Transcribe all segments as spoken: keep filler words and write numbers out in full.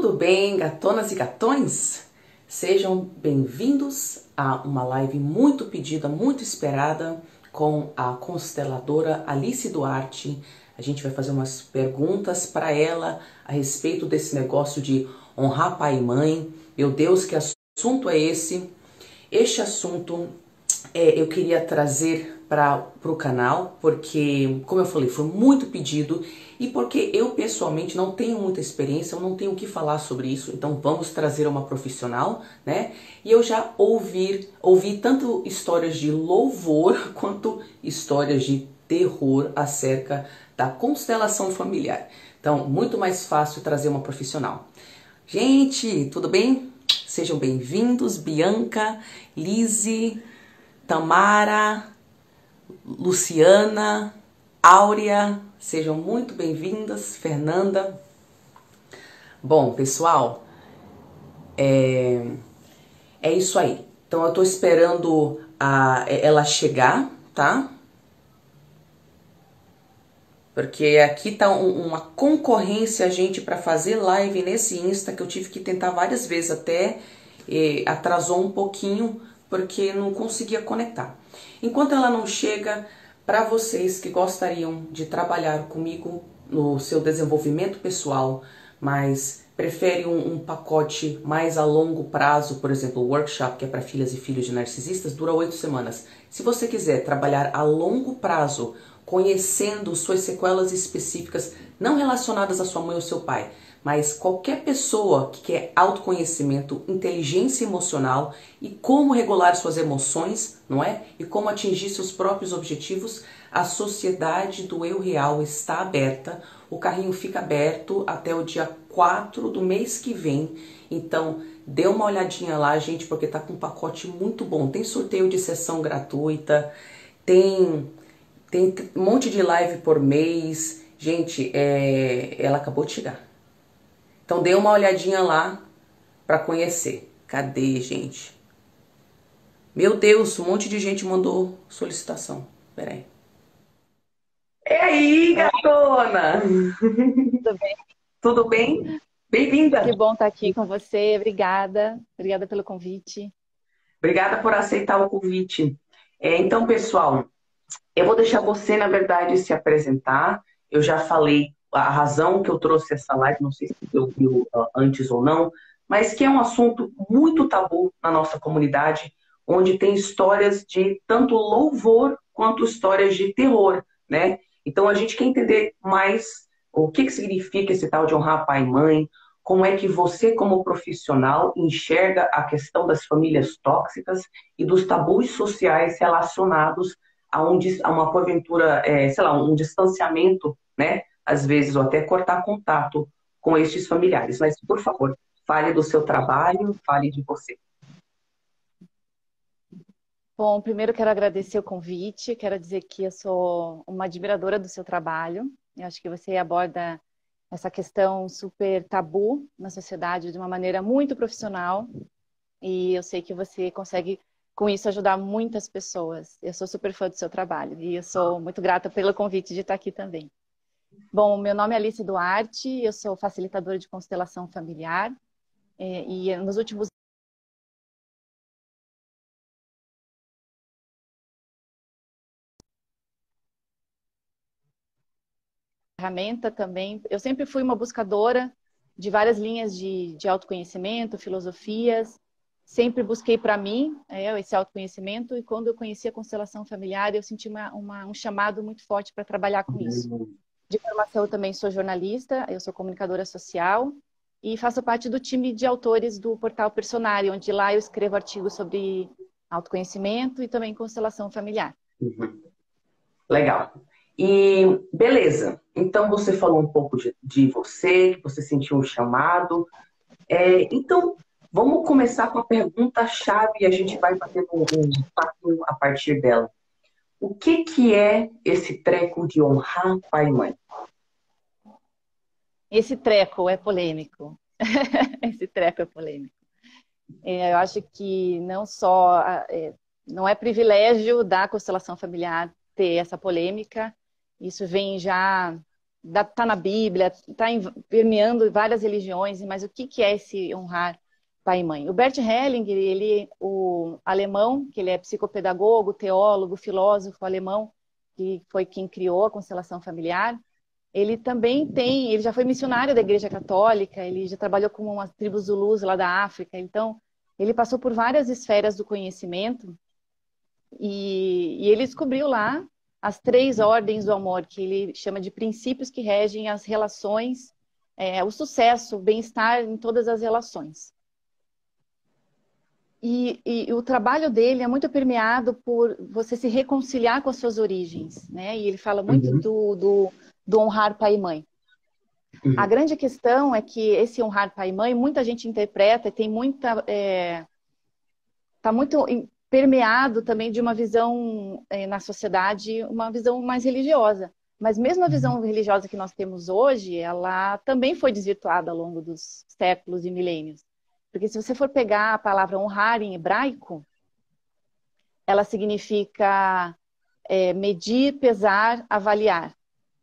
Tudo bem, gatonas e gatões? Sejam bem-vindos a uma live muito pedida, muito esperada com a consteladora Alice Duarte. A gente vai fazer umas perguntas para ela a respeito desse negócio de honrar pai e mãe. Meu Deus, que assunto é esse? Este assunto é, eu queria trazer para o canal, porque, como eu falei, foi muito pedido e porque eu pessoalmente não tenho muita experiência, eu não tenho o que falar sobre isso, então vamos trazer uma profissional, né? E eu já ouvi, ouvi tanto histórias de louvor quanto histórias de terror acerca da constelação familiar. Então, muito mais fácil trazer uma profissional. Gente, tudo bem? Sejam bem-vindos, Bianca, Lise, Tamara, Luciana, Áurea, sejam muito bem-vindas, Fernanda. Bom, pessoal, é, é isso aí. Então eu tô esperando a, ela chegar, tá? Porque aqui tá um, uma concorrência, gente, para fazer live nesse Insta, que eu tive que tentar várias vezes até, e atrasou um pouquinho, porque não conseguia conectar. Enquanto ela não chega, para vocês que gostariam de trabalhar comigo no seu desenvolvimento pessoal, mas prefere um, um pacote mais a longo prazo, por exemplo, o workshop que é para filhas e filhos de narcisistas, dura oito semanas. Se você quiser trabalhar a longo prazo, conhecendo suas sequelas específicas, não relacionadas à sua mãe ou seu pai, mas qualquer pessoa que quer autoconhecimento, inteligência emocional e como regular suas emoções, não é? E como atingir seus próprios objetivos, a Sociedade do Eu Real está aberta. O carrinho fica aberto até o dia quatro do mês que vem. Então, dê uma olhadinha lá, gente, porque tá com um pacote muito bom. Tem sorteio de sessão gratuita, tem, tem um monte de live por mês. Gente, é, ela acabou de chegar. Então dê uma olhadinha lá para conhecer. Cadê, gente? Meu Deus, um monte de gente mandou solicitação. Peraí. E aí, gatona? Tudo bem? Tudo bem? Bem-vinda. Que bom estar aqui com você. Obrigada. Obrigada pelo convite. Obrigada por aceitar o convite. É, então, pessoal, eu vou deixar você, na verdade, se apresentar. Eu já falei a razão que eu trouxe essa live, não sei se você ouviu uh, antes ou não, mas que é um assunto muito tabu na nossa comunidade, onde tem histórias de tanto louvor quanto histórias de terror, né? Então a gente quer entender mais o que, que significa esse tal de honrar pai e mãe, como é que você, como profissional, enxerga a questão das famílias tóxicas e dos tabus sociais relacionados a, um, a uma porventura, é, sei lá, um distanciamento, né? Às vezes, ou até cortar contato com estes familiares. Mas, por favor, fale do seu trabalho, fale de você. Bom, primeiro quero agradecer o convite. Quero dizer que eu sou uma admiradora do seu trabalho. Eu acho que você aborda essa questão super tabu na sociedade de uma maneira muito profissional. E eu sei que você consegue, com isso, ajudar muitas pessoas. Eu sou super fã do seu trabalho e eu sou muito grata pelo convite de estar aqui também. Bom, meu nome é Alice Duarte, eu sou facilitadora de constelação familiar eh, e nos últimos ferramenta também. Eu sempre fui uma buscadora de várias linhas de, de autoconhecimento, filosofias. Sempre busquei para mim é, esse autoconhecimento e quando eu conheci a constelação familiar, eu senti uma, uma, um chamado muito forte para trabalhar com isso. De formação, eu também sou jornalista, eu sou comunicadora social e faço parte do time de autores do portal Personare, onde lá eu escrevo artigos sobre autoconhecimento e também constelação familiar. Uhum. Legal. E beleza. Então você falou um pouco de, de você, que você sentiu um chamado. É, então, vamos começar com a pergunta-chave e a gente vai bater um, um papo a partir dela. O que, que é esse treco de honrar pai e mãe? Esse treco é polêmico. Esse treco é polêmico. É, eu acho que não só é, não é privilégio da constelação familiar ter essa polêmica. Isso vem já está na Bíblia, está permeando várias religiões, mas o que, que é esse honrar pai e mãe? O Bert Hellinger, ele, o alemão, que ele é psicopedagogo, teólogo, filósofo alemão, que foi quem criou a constelação familiar, ele também tem, ele já foi missionário da Igreja Católica, ele já trabalhou com umas tribos Zulus lá da África, então ele passou por várias esferas do conhecimento e, e ele descobriu lá as três ordens do amor, que ele chama de princípios que regem as relações, é, o sucesso, o bem-estar em todas as relações. E, e, e o trabalho dele é muito permeado por você se reconciliar com as suas origens, né? E ele fala muito Uhum. do, do, do honrar pai e mãe. Uhum. A grande questão é que esse honrar pai e mãe, muita gente interpreta e tem muita... É, tá muito permeado também de uma visão é, na sociedade, uma visão mais religiosa. Mas mesmo a visão religiosa que nós temos hoje, ela também foi desvirtuada ao longo dos séculos e milênios. Porque se você for pegar a palavra honrar em hebraico, ela significa é, medir, pesar, avaliar.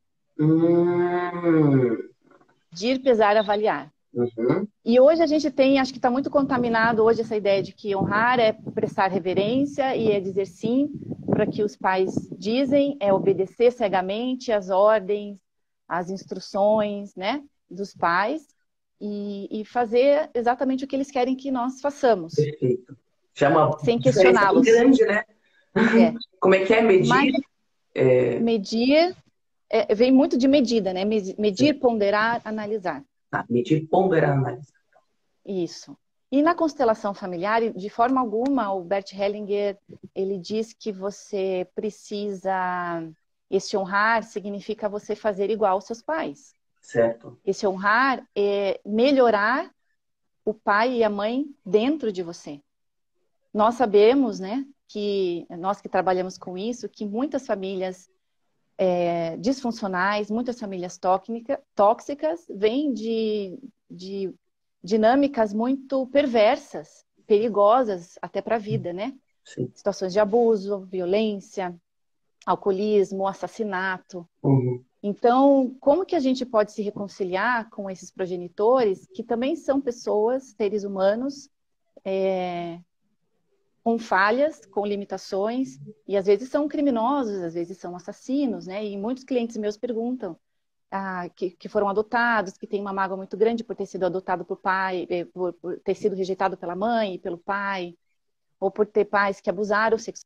Hum. Medir, pesar, avaliar. Uhum. E hoje a gente tem, acho que está muito contaminado hoje essa ideia de que honrar é prestar reverência e é dizer sim para que os pais dizem, é obedecer cegamente às ordens, às instruções, né, dos pais e, e fazer exatamente o que eles querem que nós façamos. Perfeito. Já é uma sem diferença bem questioná-los. grande, né? É. Como é que é medir? Mas É... medir é, vem muito de medida, né? Medir, Sim. ponderar, analisar. Ah, medir, ponderar, analisar. Isso. E na constelação familiar, de forma alguma, o Bert Hellinger, ele diz que você precisa... Esse honrar significa você fazer igual aos seus pais. Certo. Esse honrar é melhorar o pai e a mãe dentro de você. Nós sabemos, né, que nós que trabalhamos com isso, que muitas famílias é, disfuncionais, muitas famílias tóxica, tóxicas, vêm de, de dinâmicas muito perversas, perigosas até para a vida, né? Sim. Situações de abuso, violência, alcoolismo, assassinato. Uhum. Então, como que a gente pode se reconciliar com esses progenitores, que também são pessoas, seres humanos, é, com falhas, com limitações, e às vezes são criminosos, às vezes são assassinos, né? E muitos clientes meus perguntam, ah, que, que foram adotados, que têm uma mágoa muito grande por ter sido adotado por pai, por, por ter sido rejeitado pela mãe e pelo pai, ou por ter pais que abusaram sexualmente.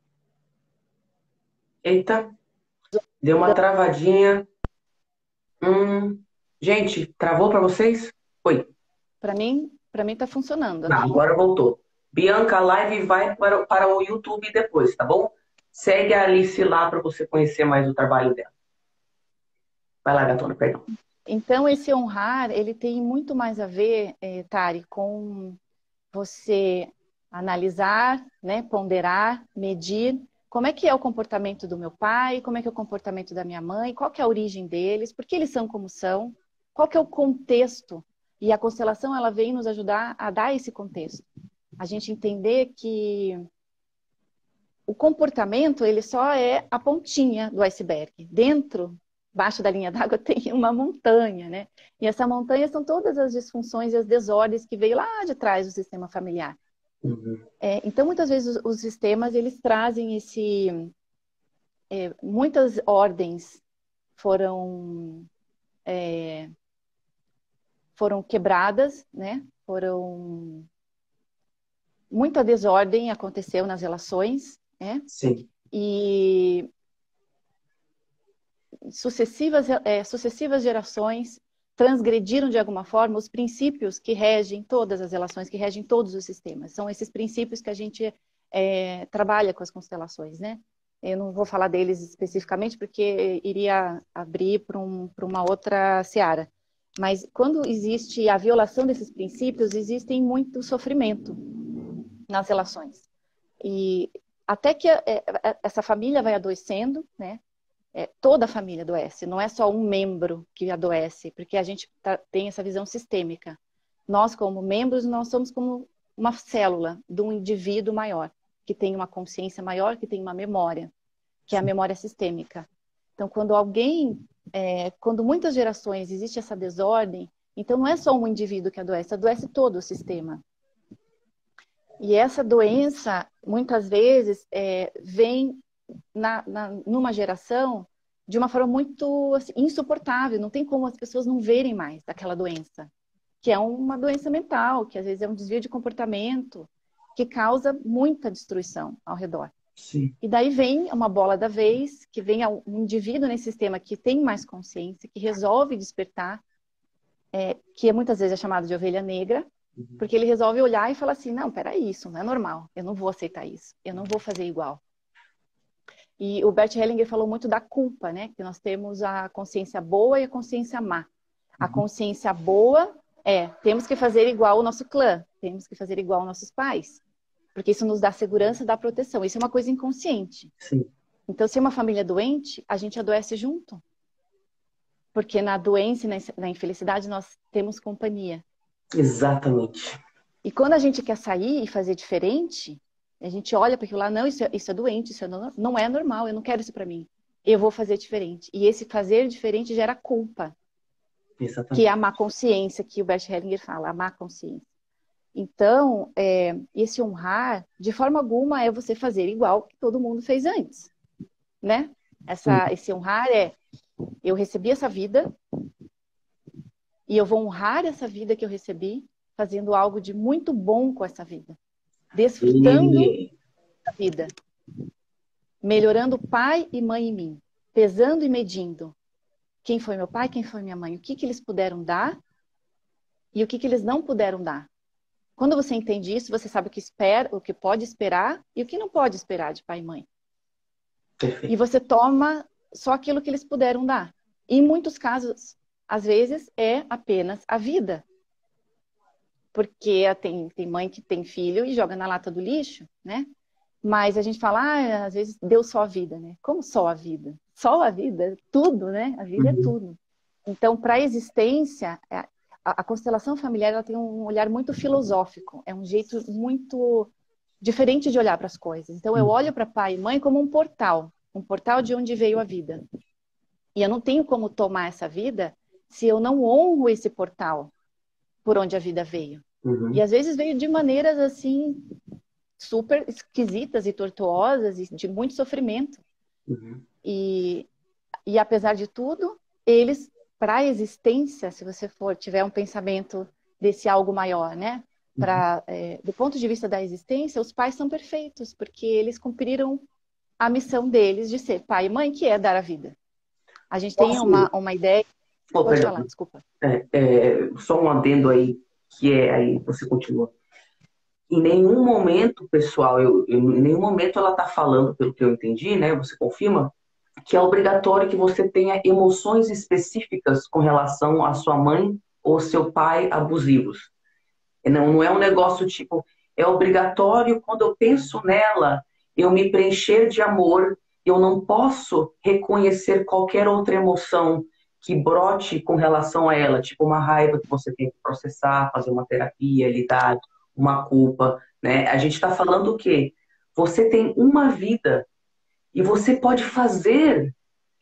Eita, deu uma travadinha. Hum. Gente, travou para vocês? Oi. Para mim, para mim tá funcionando aqui. Não, agora voltou. Bianca, a live vai para, para o YouTube depois, tá bom? Segue a Alice lá para você conhecer mais o trabalho dela. Vai lá, gatona, perdão. Então, esse honrar, ele tem muito mais a ver, eh, Tari, com você analisar, né, ponderar, medir como é que é o comportamento do meu pai, como é que é o comportamento da minha mãe, qual que é a origem deles, por que eles são como são, qual que é o contexto. E a constelação, ela vem nos ajudar a dar esse contexto. A gente entender que o comportamento, ele só é a pontinha do iceberg. Dentro, embaixo da linha d'água, tem uma montanha, né? E essa montanha são todas as disfunções e as desordens que veio lá de trás do sistema familiar. Uhum. É, então, muitas vezes, os, os sistemas, eles trazem esse... É, muitas ordens foram... É, foram quebradas, né? Foram... Muita desordem aconteceu nas relações, né? Sim. E sucessivas, é, sucessivas gerações transgrediram de alguma forma os princípios que regem todas as relações, que regem todos os sistemas. São esses princípios que a gente é, trabalha com as constelações, né? Eu não vou falar deles especificamente porque iria abrir para um, para uma outra seara. Mas quando existe a violação desses princípios, existe muito sofrimento nas relações. E até que a, a, essa família vai adoecendo, né? É, toda a família adoece, não é só um membro que adoece, porque a gente tá, tem essa visão sistêmica. Nós, como membros, nós somos como uma célula de um indivíduo maior, que tem uma consciência maior, que tem uma memória, que é a memória sistêmica. Então, quando alguém é, quando muitas gerações existe essa desordem, então não é só um indivíduo que adoece, adoece todo o sistema. E essa doença, muitas vezes, é, vem na, na, numa geração de uma forma muito assim, insuportável. Não tem como as pessoas não verem mais aquela doença. Que é uma doença mental, que às vezes é um desvio de comportamento, que causa muita destruição ao redor. Sim. E daí vem uma bola da vez, que vem um indivíduo nesse sistema que tem mais consciência, que resolve despertar, é, que muitas vezes é chamado de ovelha negra, porque ele resolve olhar e falar assim, não, peraí, isso não é normal, eu não vou aceitar isso, eu não vou fazer igual. E o Bert Hellinger falou muito da culpa, né? Que nós temos a consciência boa e a consciência má. A consciência boa é, temos que fazer igual o nosso clã, temos que fazer igual nossos pais, porque isso nos dá segurança, dá proteção. Isso é uma coisa inconsciente. Sim. Então, se é uma família doente, a gente adoece junto. Porque na doença e na infelicidade nós temos companhia. Exatamente. E quando a gente quer sair e fazer diferente, a gente olha para aquilo lá, não, isso é, isso é doente, isso é não, não é normal, eu não quero isso para mim. Eu vou fazer diferente. E esse fazer diferente gera culpa. Exatamente. Que é a má consciência, que o Bert Hellinger fala, a má consciência. Então, é, esse honrar, de forma alguma, é você fazer igual que todo mundo fez antes. Né? Essa, esse honrar é, eu recebi essa vida, e eu vou honrar essa vida que eu recebi, fazendo algo de muito bom com essa vida. Desfrutando E... da vida. Melhorando pai e mãe em mim. Pesando e medindo. Quem foi meu pai, quem foi minha mãe. O que, que eles puderam dar e o que, que eles não puderam dar. Quando você entende isso, você sabe o que, espera, o que pode esperar e o que não pode esperar de pai e mãe. Perfeito. E você toma só aquilo que eles puderam dar. E em muitos casos, às vezes, é apenas a vida. Porque tem, tem mãe que tem filho e joga na lata do lixo, né? Mas a gente fala, ah, às vezes deu só a vida, né? Como só a vida? Só a vida? Tudo, né? A vida Uhum. é tudo. Então, para a existência, a, a constelação familiar ela tem um olhar muito filosófico. É um jeito muito diferente de olhar para as coisas. Então, eu olho para pai e mãe como um portal. Um portal de onde veio a vida. E eu não tenho como tomar essa vida se eu não honro esse portal por onde a vida veio. Uhum. E às vezes veio de maneiras assim super esquisitas e tortuosas e de muito sofrimento. Uhum. E, e apesar de tudo, eles, para a existência, se você for tiver um pensamento desse algo maior, né? Pra, uhum. é, do ponto de vista da existência, os pais são perfeitos, porque eles cumpriram a missão deles de ser pai e mãe, que é dar a vida. A gente tem uma, uma ideia... Oh, Pode perdão. falar, desculpa. É, é, só um adendo aí, que é aí, você continua. Em nenhum momento, pessoal, eu, eu, em nenhum momento ela está falando, pelo que eu entendi, né? Você confirma, que é obrigatório que você tenha emoções específicas com relação à sua mãe ou seu pai abusivos. Não, não é um negócio tipo, é obrigatório quando eu penso nela, eu me preencher de amor, eu não posso reconhecer qualquer outra emoção que brote com relação a ela, tipo uma raiva que você tem que processar, fazer uma terapia, lidar, uma culpa, né? A gente está falando o quê? Você tem uma vida e você pode fazer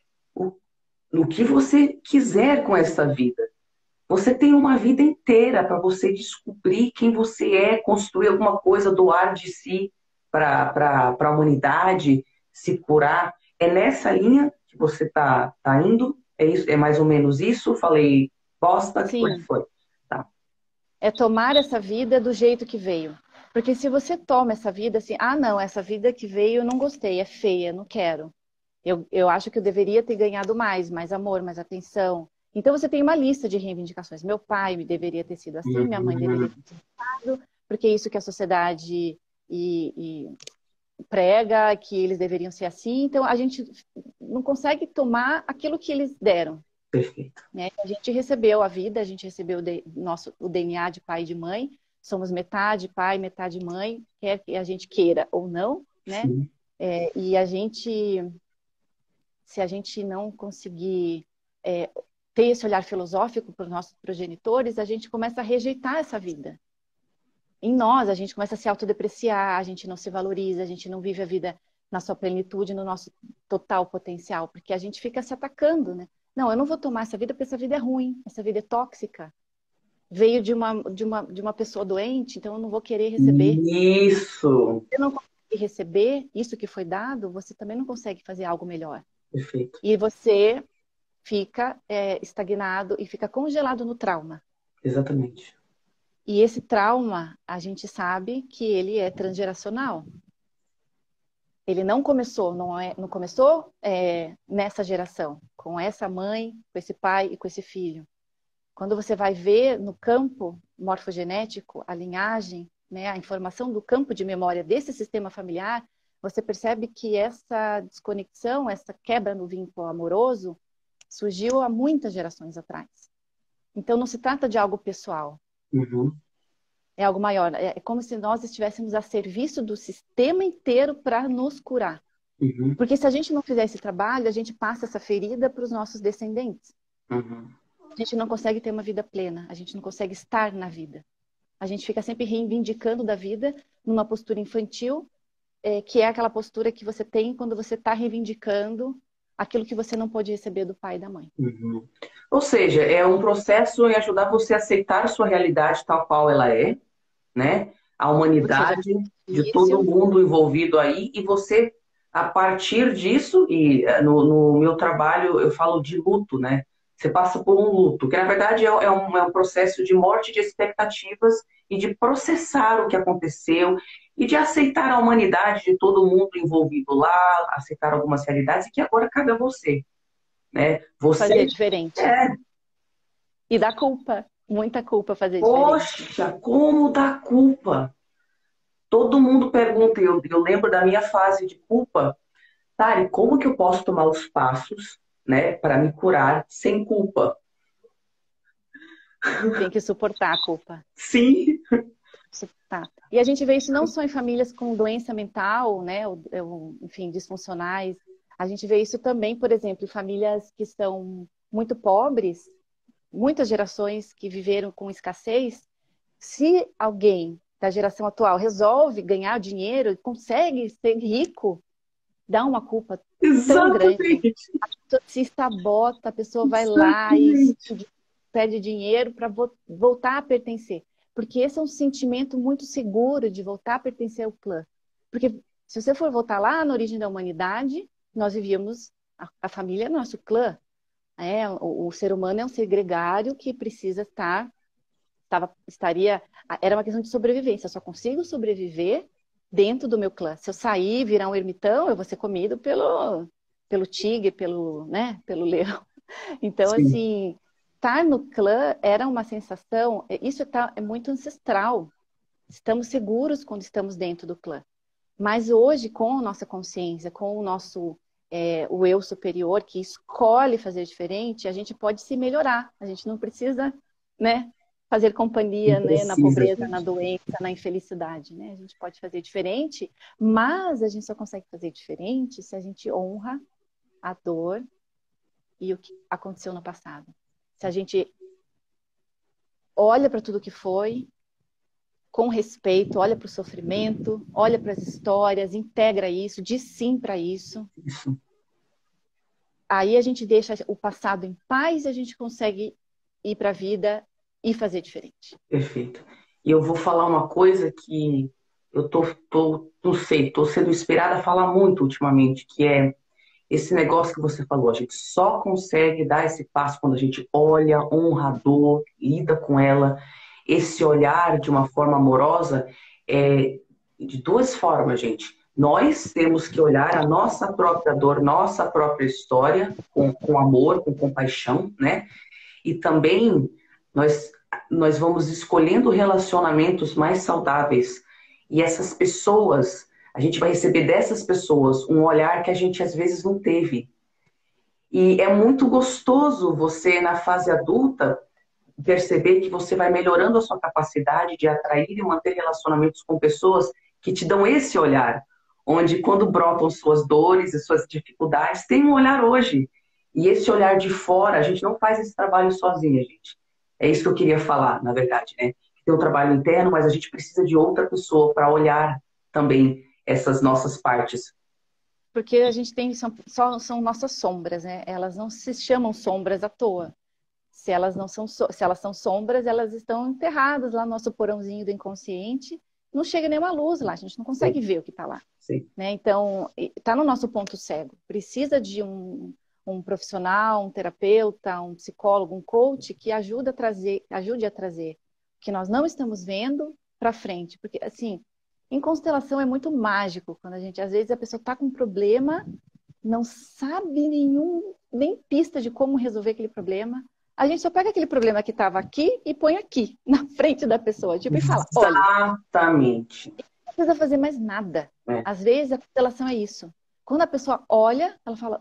o, o que você quiser com essa vida. Você tem uma vida inteira para você descobrir quem você é, construir alguma coisa, doar de si para a humanidade, se curar. É nessa linha que você está tá indo? É, isso, é mais ou menos isso? Falei bosta? Sim. Como foi? Tá. É tomar essa vida do jeito que veio. Porque se você toma essa vida assim, ah, não, essa vida que veio eu não gostei, é feia, não quero. Eu, eu acho que eu deveria ter ganhado mais, mais amor, mais atenção. Então você tem uma lista de reivindicações. Meu pai deveria ter sido assim, minha mãe deveria ter sido assim, porque é isso que a sociedade e, e prega, que eles deveriam ser assim. Então a gente não consegue tomar aquilo que eles deram. Perfeito. Né? A gente recebeu a vida, a gente recebeu o, de, nosso, o D N A de pai e de mãe. Somos metade pai, metade mãe, quer que a gente queira ou não, né? É, e a gente, se a gente não conseguir é, ter esse olhar filosófico para os nossos progenitores, a gente começa a rejeitar essa vida. Em nós, a gente começa a se autodepreciar, a gente não se valoriza, a gente não vive a vida na sua plenitude, no nosso total potencial, porque a gente fica se atacando, né? Não, eu não vou tomar essa vida porque essa vida é ruim, essa vida é tóxica. Veio de uma, de uma, de uma pessoa doente, então eu não vou querer receber. Isso. Se eu não conseguir receber isso que foi dado, você também não consegue fazer algo melhor. Perfeito. E você fica é, estagnado e fica congelado no trauma. Exatamente. E esse trauma, a gente sabe que ele é transgeracional. Ele não começou, não, é, não começou é, nessa geração, com essa mãe, com esse pai e com esse filho. Quando você vai ver no campo morfogenético, a linhagem, né, a informação do campo de memória desse sistema familiar, você percebe que essa desconexão, essa quebra no vínculo amoroso, surgiu há muitas gerações atrás. Então não se trata de algo pessoal. Uhum. É algo maior. É como se nós estivéssemos a serviço do sistema inteiro para nos curar. Uhum. Porque se a gente não fizer esse trabalho, a gente passa essa ferida para os nossos descendentes. Uhum. A gente não consegue ter uma vida plena. A gente não consegue estar na vida. A gente fica sempre reivindicando da vida numa postura infantil, é, que é aquela postura que você tem quando você está reivindicando aquilo que você não pôde receber do pai e da mãe. Uhum. Ou seja, é um processo em ajudar você a aceitar a sua realidade tal qual ela é, né? A humanidade de todo mundo envolvido aí, e você, a partir disso, e no, no meu trabalho eu falo de luto, né? Você passa por um luto, que na verdade é, é, um, é um processo de morte de expectativas e de processar o que aconteceu e de aceitar a humanidade de todo mundo envolvido lá, aceitar algumas realidades, e que agora cabe a você, né? Você fazer diferente. É. E dá culpa, muita culpa fazer Poxa, diferente. como dá culpa? Todo mundo pergunta, eu, eu lembro da minha fase de culpa. Tari, como que eu posso tomar os passos, né, para me curar sem culpa? Tem que suportar a culpa. Sim. Suportar. E a gente vê isso não só em famílias com doença mental, né, ou, ou, enfim, disfuncionais. A gente vê isso também, por exemplo, em famílias que são muito pobres, muitas gerações que viveram com escassez. Se alguém da geração atual resolve ganhar dinheiro e consegue ser rico, dá uma culpa tão grande. A pessoa se sabota, a pessoa vai lá e pede dinheiro para voltar a pertencer. Porque esse é um sentimento muito seguro de voltar a pertencer ao clã. Porque se você for voltar lá na origem da humanidade, nós vivíamos, a, a família é nosso clã. É, o, o ser humano é um ser gregário que precisa estar, estava, estaria, era uma questão de sobrevivência. Eu só consigo sobreviver dentro do meu clã. Se eu sair, virar um ermitão, eu vou ser comido pelo, pelo tigre, pelo, né, pelo leão. Então, Sim. assim, estar no clã era uma sensação, isso tá, é muito ancestral. Estamos seguros quando estamos dentro do clã. Mas hoje, com a nossa consciência, com o nosso é, o eu superior, que escolhe fazer diferente, a gente pode se melhorar. A gente não precisa, né, fazer companhia, né, na pobreza, gente. na doença, na infelicidade. Né? A gente pode fazer diferente, mas a gente só consegue fazer diferente se a gente honra a dor e o que aconteceu no passado. Se a gente olha para tudo que foi, com respeito, olha para o sofrimento, olha para as histórias, integra isso, diz sim para isso. Isso. Aí a gente deixa o passado em paz e a gente consegue ir para a vida e fazer diferente. Perfeito. E eu vou falar uma coisa que eu tô, tô não sei, tô sendo inspirada a falar muito ultimamente, que é esse negócio que você falou. A gente só consegue dar esse passo quando a gente olha, honra a dor, lida com ela. Esse olhar de uma forma amorosa é de duas formas, gente. Nós temos que olhar a nossa própria dor, nossa própria história com, com amor, com compaixão, né? E também nós, nós vamos escolhendo relacionamentos mais saudáveis. E essas pessoas, a gente vai receber dessas pessoas um olhar que a gente às vezes não teve. E é muito gostoso você, na fase adulta, perceber que você vai melhorando a sua capacidade de atrair e manter relacionamentos com pessoas que te dão esse olhar, onde quando brotam suas dores e suas dificuldades, tem um olhar hoje. E esse olhar de fora, a gente não faz esse trabalho sozinha, gente. É isso que eu queria falar, na verdade, né? Tem um trabalho interno, mas a gente precisa de outra pessoa para olhar também essas nossas partes. porque a gente tem, são, só, são nossas sombras, né? Elas não se chamam sombras à toa. Se elas não são, se elas são sombras, elas estão enterradas lá no nosso porãozinho do inconsciente. Não chega nenhuma luz lá, a gente não consegue Sim. ver o que está lá. Sim. Né? Então, está no nosso ponto cego. Precisa de um, um profissional, um terapeuta, um psicólogo, um coach que ajude a trazer, ajude a trazer o que nós não estamos vendo para frente. Porque, assim, em constelação é muito mágico. Quando a gente, às vezes, a pessoa está com um problema, não sabe nenhum, nem pista de como resolver aquele problema. A gente só pega aquele problema que estava aqui e põe aqui, na frente da pessoa. Tipo, e fala, olha... Exatamente. Não precisa fazer mais nada. É. Às vezes a constelação é isso. Quando a pessoa olha, ela fala,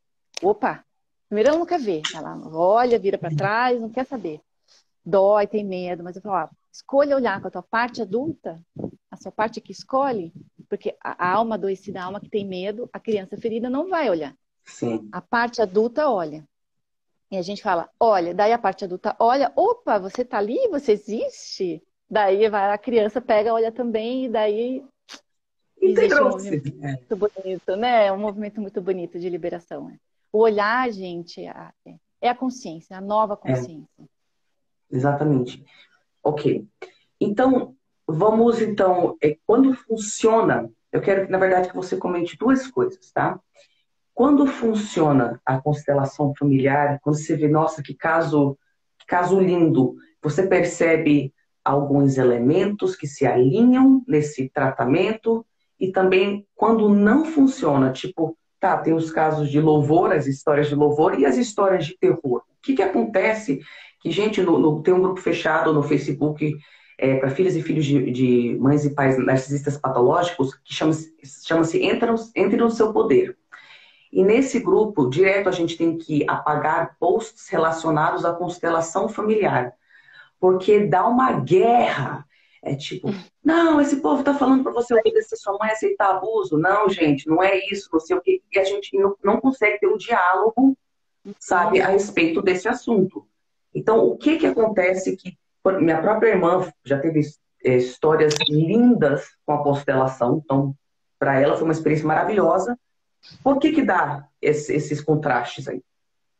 opa, primeiro ela não quer ver. Ela olha, vira para trás, não quer saber. Dói, tem medo, mas eu falo, ah, escolha olhar com a tua parte adulta, a sua parte que escolhe, porque a, a alma adoecida, a alma que tem medo, a criança ferida não vai olhar. Sim. A parte adulta olha. E a gente fala, olha, daí a parte adulta olha, opa, você tá ali, você existe? Daí vai, a criança pega, olha também, e daí existe um movimento muito bonito, né? Um movimento muito bonito de liberação. Né? O olhar, gente, é a consciência, a nova consciência. É. Exatamente. Ok. Então, vamos então, quando funciona, eu quero, na verdade, que você comente duas coisas, tá? Quando funciona a constelação familiar, quando você vê, nossa, que caso, que caso lindo, você percebe alguns elementos que se alinham nesse tratamento e também quando não funciona, tipo, tá, tem os casos de louvor, as histórias de louvor e as histórias de terror. O que que acontece? Que, gente, no, no, tem um grupo fechado no Facebook é, para filhas e filhos de, de mães e pais narcisistas patológicos que chama-se chama-se Entre, Entre no Seu Poder. E nesse grupo, direto, a gente tem que apagar posts relacionados à constelação familiar. Porque dá uma guerra. É tipo, não, esse povo tá falando para você obedecer sua mãe, aceitar abuso. Não, gente, não é isso, não sei o quê. E a gente não, não consegue ter um diálogo, sabe, a respeito desse assunto. Então, o que que acontece que... Minha própria irmã já teve é, histórias lindas com a constelação. Então, para ela foi uma experiência maravilhosa. Por que que dá esse, esses contrastes aí?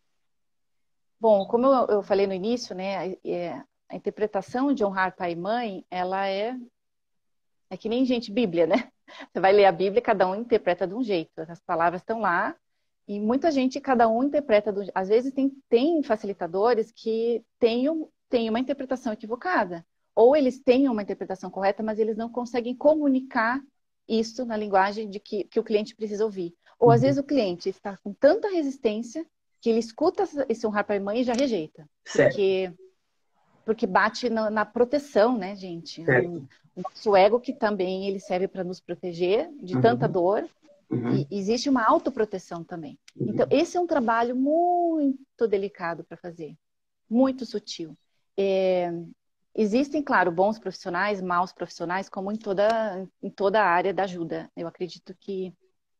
Bom, como eu, eu falei no início, né, é, a interpretação de honrar pai e mãe, ela é, é que nem, gente, Bíblia, né? Você vai ler a Bíblia, cada um interpreta de um jeito. As palavras estão lá e muita gente, cada um interpreta de um jeito. Às vezes tem, tem facilitadores que têm, um, têm uma interpretação equivocada. Ou eles têm uma interpretação correta, mas eles não conseguem comunicar isso na linguagem de que, que o cliente precisa ouvir. Ou às vezes o cliente está com tanta resistência que ele escuta esse honrar pai e mãe e já rejeita. Certo. Porque, porque bate na, na proteção, né, gente? Certo. O nosso ego, que também ele serve para nos proteger de Uhum. tanta dor. Uhum. E existe uma autoproteção também. Uhum. Então, esse é um trabalho muito delicado para fazer. Muito sutil. É, existem, claro, bons profissionais, maus profissionais, como em toda, em toda a área da ajuda. Eu acredito que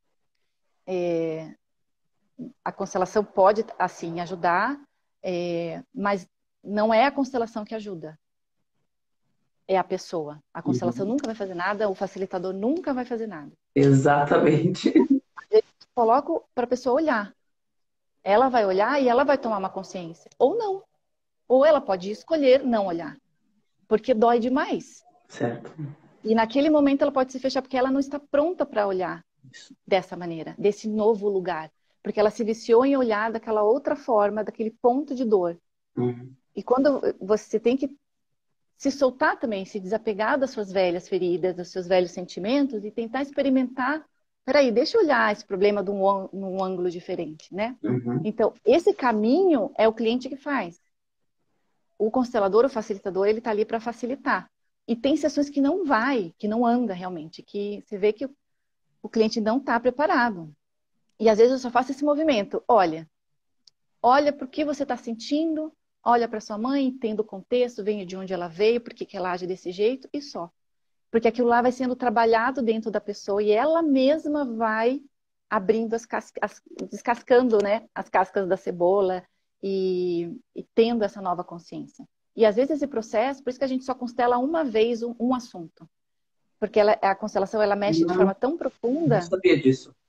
É, a constelação pode, assim, ajudar, é, mas não é a constelação que ajuda. É a pessoa. A constelação Uhum. nunca vai fazer nada, o facilitador nunca vai fazer nada. Exatamente. Eu coloco para a pessoa olhar. Ela vai olhar e ela vai tomar uma consciência. Ou não. Ou ela pode escolher não olhar. Porque dói demais. Certo. E naquele momento ela pode se fechar porque ela não está pronta para olhar dessa maneira, desse novo lugar. Porque ela se viciou em olhar daquela outra forma, daquele ponto de dor. Uhum. E quando você tem que se soltar também, se desapegar das suas velhas feridas, dos seus velhos sentimentos e tentar experimentar, peraí, deixa eu olhar esse problema de um, num ângulo diferente, né? Uhum. Então, esse caminho é o cliente que faz. O constelador, o facilitador, ele está ali para facilitar. E tem sessões que não vai, que não anda realmente, que você vê que o, o cliente não está preparado. E às vezes eu só faço esse movimento. Olha, olha para o que você está sentindo, olha para sua mãe, entenda o contexto, venha de onde ela veio, por que que ela age desse jeito e só. Porque aquilo lá vai sendo trabalhado dentro da pessoa e ela mesma vai abrindo as cascas, descascando, né, as cascas da cebola e, e tendo essa nova consciência. E às vezes esse processo, por isso que a gente só constela uma vez um, um assunto. Porque ela, a constelação ela mexe Não, de forma tão profunda. não sabia disso.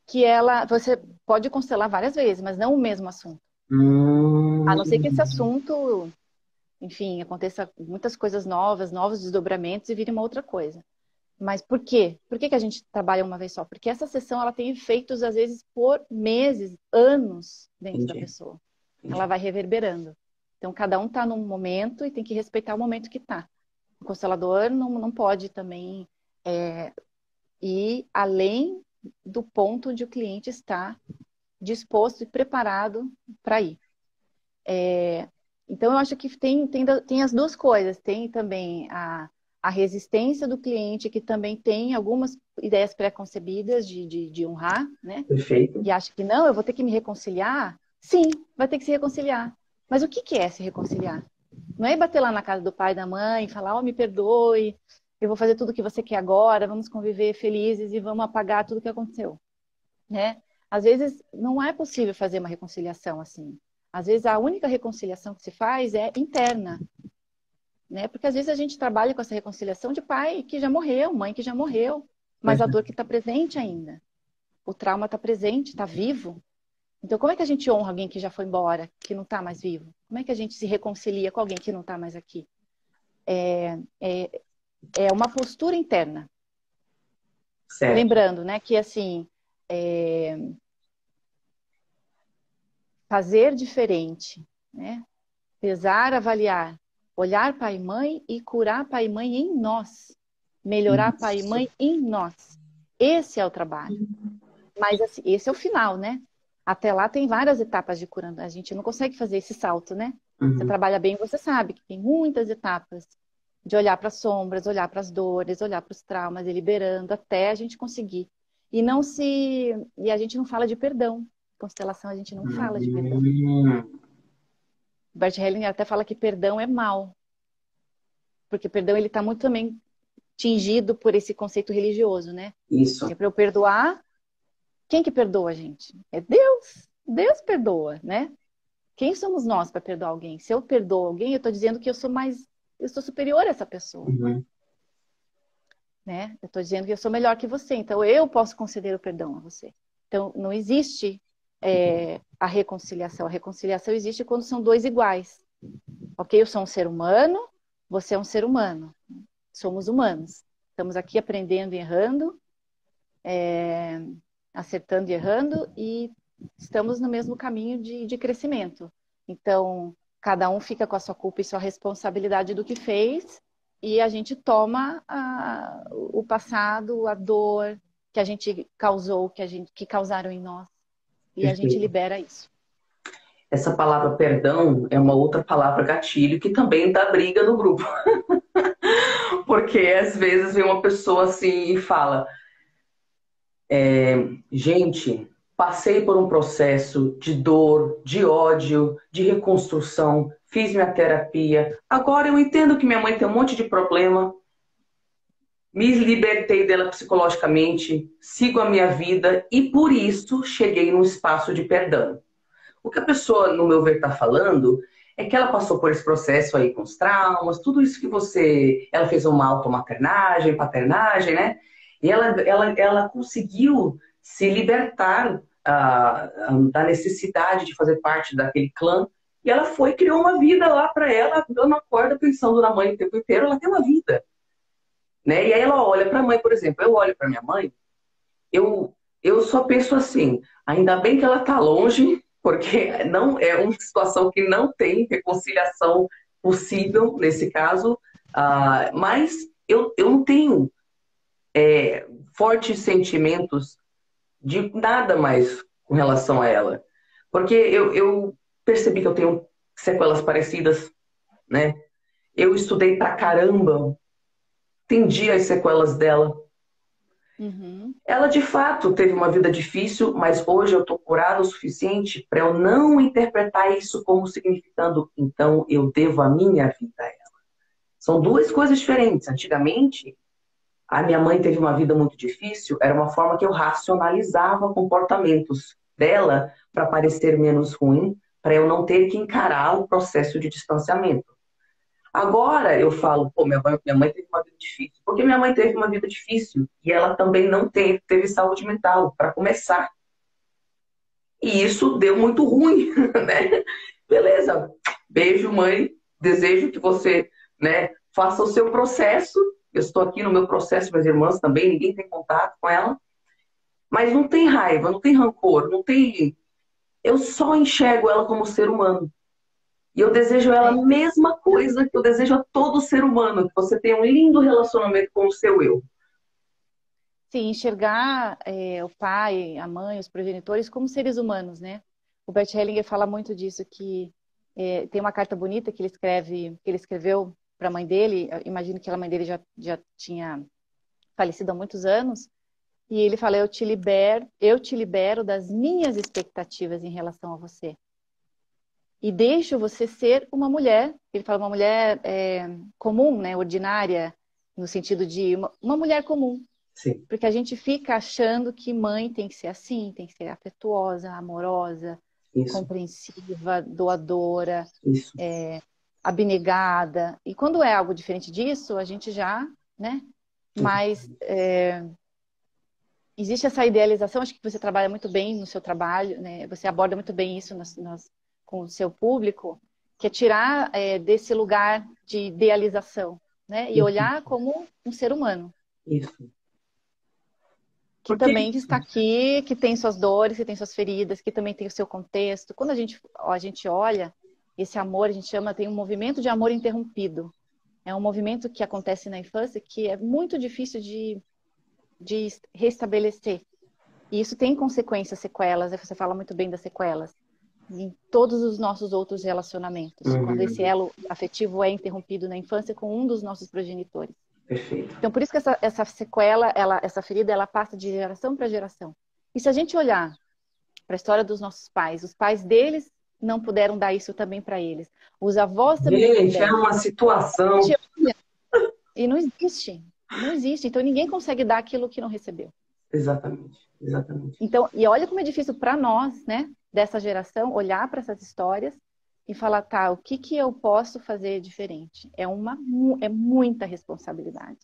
que ela, você pode constelar várias vezes, mas não o mesmo assunto. Hum, A não ser que esse assunto, enfim, aconteça muitas coisas novas, novos desdobramentos e vire uma outra coisa. Mas por quê? Por que que a gente trabalha uma vez só? Porque essa sessão ela tem efeitos, às vezes, por meses, anos dentro da entendi, pessoa. Ela entendi. vai reverberando. Então, cada um está num momento e tem que respeitar o momento que está. O constelador não, não pode também é, ir além do ponto onde o cliente está disposto e preparado para ir. É, então, eu acho que tem, tem, tem as duas coisas. Tem também a, a resistência do cliente, que também tem algumas ideias pré-concebidas de, de, de honrar, né? Perfeito. E acha que não, eu vou ter que me reconciliar. Sim, vai ter que se reconciliar. Mas o que que é se reconciliar? Não é bater lá na casa do pai e da mãe e falar, oh, me perdoe, eu vou fazer tudo o que você quer agora, vamos conviver felizes e vamos apagar tudo o que aconteceu, né? Às vezes não é possível fazer uma reconciliação assim. Às vezes a única reconciliação que se faz é interna, né? Porque às vezes a gente trabalha com essa reconciliação de pai que já morreu, mãe que já morreu, mas a dor que está presente ainda. O trauma está presente, está vivo. Então, como é que a gente honra alguém que já foi embora, que não está mais vivo? Como é que a gente se reconcilia com alguém que não está mais aqui? É, é, é uma postura interna. Certo. Lembrando, né, que assim, é, fazer diferente, né? Pesar, avaliar, olhar pai e mãe e curar pai e mãe em nós. Melhorar pai e Isso. mãe em nós. Esse é o trabalho. Mas assim, esse é o final, né? Até lá tem várias etapas de cura. A gente não consegue fazer esse salto, né? Você Uhum. trabalha bem, você sabe que tem muitas etapas de olhar para as sombras, olhar para as dores, olhar para os traumas e liberando até a gente conseguir. E não se e a gente não fala de perdão. Constelação a gente não fala de perdão. Hum, O Bert Hellinger até fala que perdão é mal, porque perdão ele está muito também tingido por esse conceito religioso, né? Que isso. é para eu perdoar. Quem que perdoa a gente? É Deus. Deus perdoa, né? Quem somos nós para perdoar alguém? Se eu perdoo alguém, eu estou dizendo que eu sou mais, eu sou superior a essa pessoa, Uhum. né? Eu estou dizendo que eu sou melhor que você, então eu posso conceder o perdão a você. Então não existe é, a reconciliação. A reconciliação existe quando são dois iguais. Ok? Eu sou um ser humano, você é um ser humano. Somos humanos. Estamos aqui aprendendo e errando, é, acertando e errando, e estamos no mesmo caminho de, de crescimento. Então, cada um fica com a sua culpa e sua responsabilidade do que fez, e a gente toma a, o passado, a dor que a gente causou, que, a gente, que causaram em nós, e a gente Perfeito. libera isso. Essa palavra perdão é uma outra palavra gatilho que também dá briga no grupo. Porque às vezes vem uma pessoa assim e fala: gente, passei por um processo de dor, de ódio, de reconstrução, fiz minha terapia. Agora eu entendo que minha mãe tem um monte de problema, me libertei dela psicologicamente, sigo a minha vida e por isso cheguei num espaço de perdão. O que a pessoa, no meu ver, está falando é que ela passou por esse processo aí com os traumas, tudo isso que você... Ela fez uma automaternagem, paternagem, né? E ela, ela, ela conseguiu se libertar ah, da necessidade de fazer parte daquele clã. E ela foi e criou uma vida lá para ela, dando a corda, pensando na mãe o tempo inteiro. Ela tem uma vida, né? E aí ela olha para a mãe, por exemplo. Eu olho para minha mãe, eu, eu só penso assim, ainda bem que ela está longe, porque não é uma situação que não tem reconciliação possível nesse caso, ah, mas eu, eu não tenho é, fortes sentimentos de nada mais com relação a ela. Porque eu, eu percebi que eu tenho sequelas parecidas, né? Eu estudei pra caramba, entendi as sequelas dela. Uhum. Ela de fato teve uma vida difícil, mas hoje eu estou curada o suficiente para eu não interpretar isso como significando, então eu devo a minha vida a ela. São duas coisas diferentes. Antigamente, a minha mãe teve uma vida muito difícil, era uma forma que eu racionalizava comportamentos dela para parecer menos ruim, para eu não ter que encarar o processo de distanciamento. Agora eu falo, pô, minha mãe, minha mãe teve uma vida difícil. Porque minha mãe teve uma vida difícil e ela também não teve, teve saúde mental, para começar. E isso deu muito ruim, né? Beleza. Beijo, mãe. Desejo que você, né, faça o seu processo. Eu estou aqui no meu processo, minhas irmãs também, ninguém tem contato com ela. Mas não tem raiva, não tem rancor, não tem. Eu só enxergo ela como ser humano. E eu desejo ela É, a mesma coisa que eu desejo a todo ser humano, que você tenha um lindo relacionamento com o seu eu. sim, enxergar é, o pai, a mãe, os progenitores como seres humanos, né? O Bert Hellinger fala muito disso, que é, tem uma carta bonita que ele escreve, que ele escreveu para a mãe dele. Eu imagino que a mãe dele já, já tinha falecido há muitos anos. E ele fala: eu te libero, eu te libero das minhas expectativas em relação a você. E deixo você ser uma mulher. Ele fala uma mulher é, comum, né? Ordinária, no sentido de uma, uma mulher comum. Sim, Porque a gente fica achando que mãe tem que ser assim, tem que ser afetuosa, amorosa, isso, compreensiva, doadora, isso. é, abnegada. E quando é algo diferente disso, a gente já, né? Mas é, existe essa idealização, acho que você trabalha muito bem no seu trabalho, né? Você aborda muito bem isso nas, nas, com o seu público, que é tirar é, desse lugar de idealização, né? E olhar como um ser humano. Isso. Que Porque também está aqui, que tem suas dores, que tem suas feridas, que também tem o seu contexto. Quando a gente, a gente olha, esse amor, a gente chama, tem um movimento de amor interrompido. É um movimento que acontece na infância que é muito difícil de, de restabelecer. E isso tem consequências, sequelas, você fala muito bem das sequelas, em todos os nossos outros relacionamentos. Quando esse Uhum, elo afetivo é interrompido na infância com um dos nossos progenitores. perfeito. Então, por isso que essa, essa sequela, ela, essa ferida, ela passa de geração para geração. E se a gente olhar para a história dos nossos pais, os pais deles não puderam dar isso também para eles. Os avós também não Gente, é puderam. uma A situação. gente olha e não existe. Não existe. Então, ninguém consegue dar aquilo que não recebeu. Exatamente, exatamente. Então, e olha como é difícil para nós, né, dessa geração, olhar para essas histórias e falar, tá, o que que eu posso fazer diferente? É uma, é muita responsabilidade.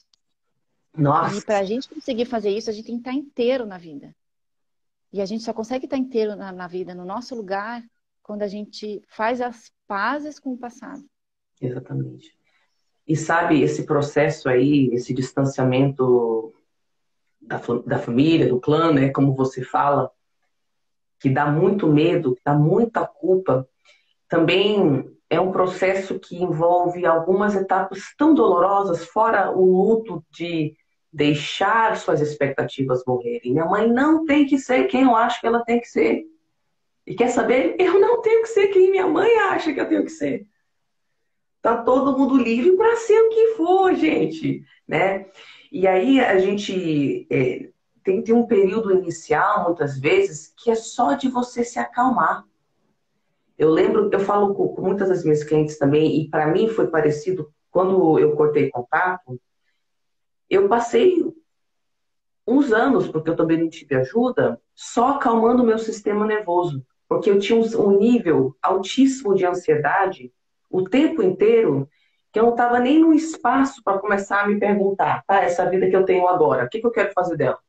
E Nossa, para a gente conseguir fazer isso, a gente tem que estar inteiro na vida. E a gente só consegue estar inteiro na, na vida, no nosso lugar, quando a gente faz as pazes com o passado. exatamente. E sabe, esse processo aí, esse distanciamento da, fa- da família, do clã, né, como você fala, que dá muito medo, que dá muita culpa, também é um processo que envolve algumas etapas tão dolorosas, fora o luto de deixar suas expectativas morrerem. Minha mãe não tem que ser quem eu acho que ela tem que ser. E quer saber? Eu não tenho que ser quem minha mãe acha que eu tenho que ser. Tá todo mundo livre para ser o que for, gente, né? E aí a gente é, tem, tem um período inicial, muitas vezes, que é só de você se acalmar. Eu lembro, eu falo com, com muitas das minhas clientes também, e para mim foi parecido quando eu cortei contato. Eu passei uns anos, porque eu também não tive ajuda, só acalmando o meu sistema nervoso, porque eu tinha um, um nível altíssimo de ansiedade o tempo inteiro, que eu não estava nem no espaço para começar a me perguntar, tá, essa vida que eu tenho agora, o que, que eu quero fazer dela?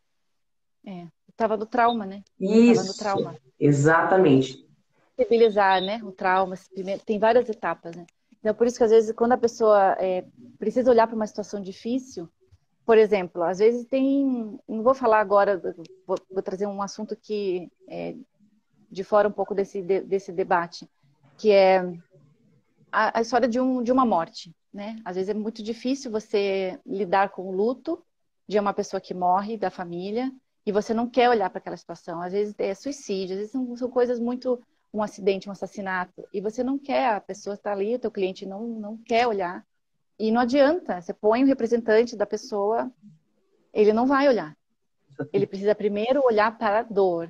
É, tava no trauma, né? Tava no Isso, trauma. exatamente. Sensibilizar, né? O trauma, primeiro, tem várias etapas, né? Então, por isso que às vezes, quando a pessoa é, precisa olhar para uma situação difícil, por exemplo, às vezes tem, não vou falar agora, vou, vou trazer um assunto que é de fora um pouco desse, de, desse debate, que é a, a história de, um, de uma morte, né? Às vezes é muito difícil você lidar com o luto de uma pessoa que morre, da família, e você não quer olhar para aquela situação. Às vezes é suicídio, às vezes são, são coisas muito... um acidente, um assassinato, e você não quer, a pessoa está ali, o teu cliente não, não quer olhar. E não adianta, você põe o representante da pessoa, ele não vai olhar. Ele precisa primeiro olhar para a dor,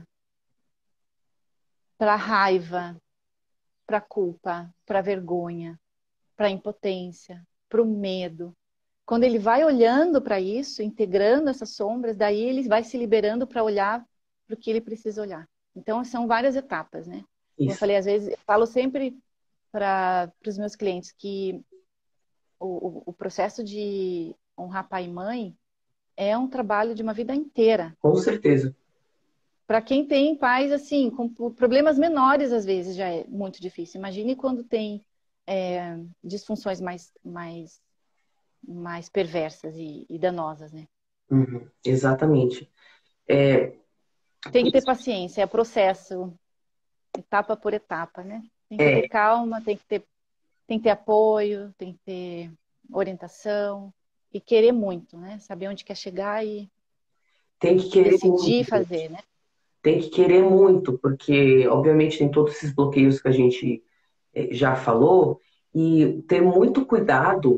para a raiva, para a culpa, para a vergonha, para a impotência, para o medo. Quando ele vai olhando para isso, integrando essas sombras, daí ele vai se liberando para olhar para o que ele precisa olhar. Então, são várias etapas, né? Como eu Isso. falei, às vezes, eu falo sempre para os meus clientes que o, o, o processo de honrar pai e mãe, é um trabalho de uma vida inteira. Com certeza. Para quem tem pais, assim, com problemas menores, às vezes, já é muito difícil. Imagine quando tem é, disfunções mais, mais, mais perversas e, e danosas, né? Uhum, exatamente. É, Tem que ter paciência, é processo, etapa por etapa, né? Tem que é, ter calma, tem que ter, tem que ter apoio, tem que ter orientação e querer muito, né? Saber onde quer chegar e tem que querer decidir muito. fazer, né? Tem que querer muito, porque, obviamente, tem todos esses bloqueios que a gente eh, já falou, e ter muito cuidado,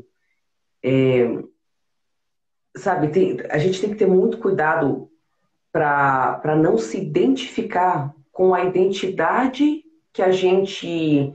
sabe? Tem- a gente tem que ter muito cuidado para para não se identificar com a identidade que a gente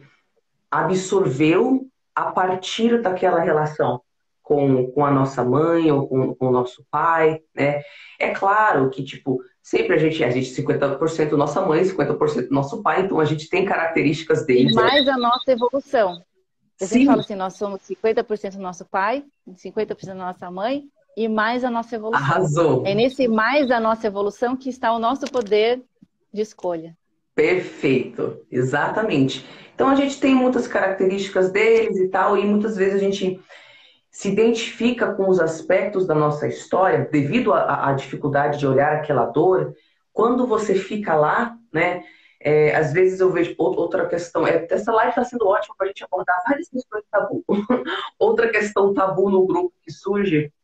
absorveu a partir daquela relação com, com a nossa mãe ou com, com o nosso pai, né? É claro que, tipo, sempre a gente, a gente cinquenta por cento nossa mãe, cinquenta por cento nosso pai, então a gente tem características E deles. mais a nossa evolução. Eu sempre falo Sim, assim, nós somos cinquenta por cento do nosso pai, cinquenta por cento da nossa mãe e mais a nossa evolução. É arrasou. nesse mais a nossa evolução que está o nosso poder de escolha. Perfeito, exatamente. Então a gente tem muitas características deles e tal, e muitas vezes a gente se identifica com os aspectos da nossa história, devido à à dificuldade de olhar aquela dor. Quando você fica lá, né? É, às vezes eu vejo ou- outra questão. É, essa live está sendo ótima para a gente abordar várias questões tabu. Outra questão tabu no grupo que surge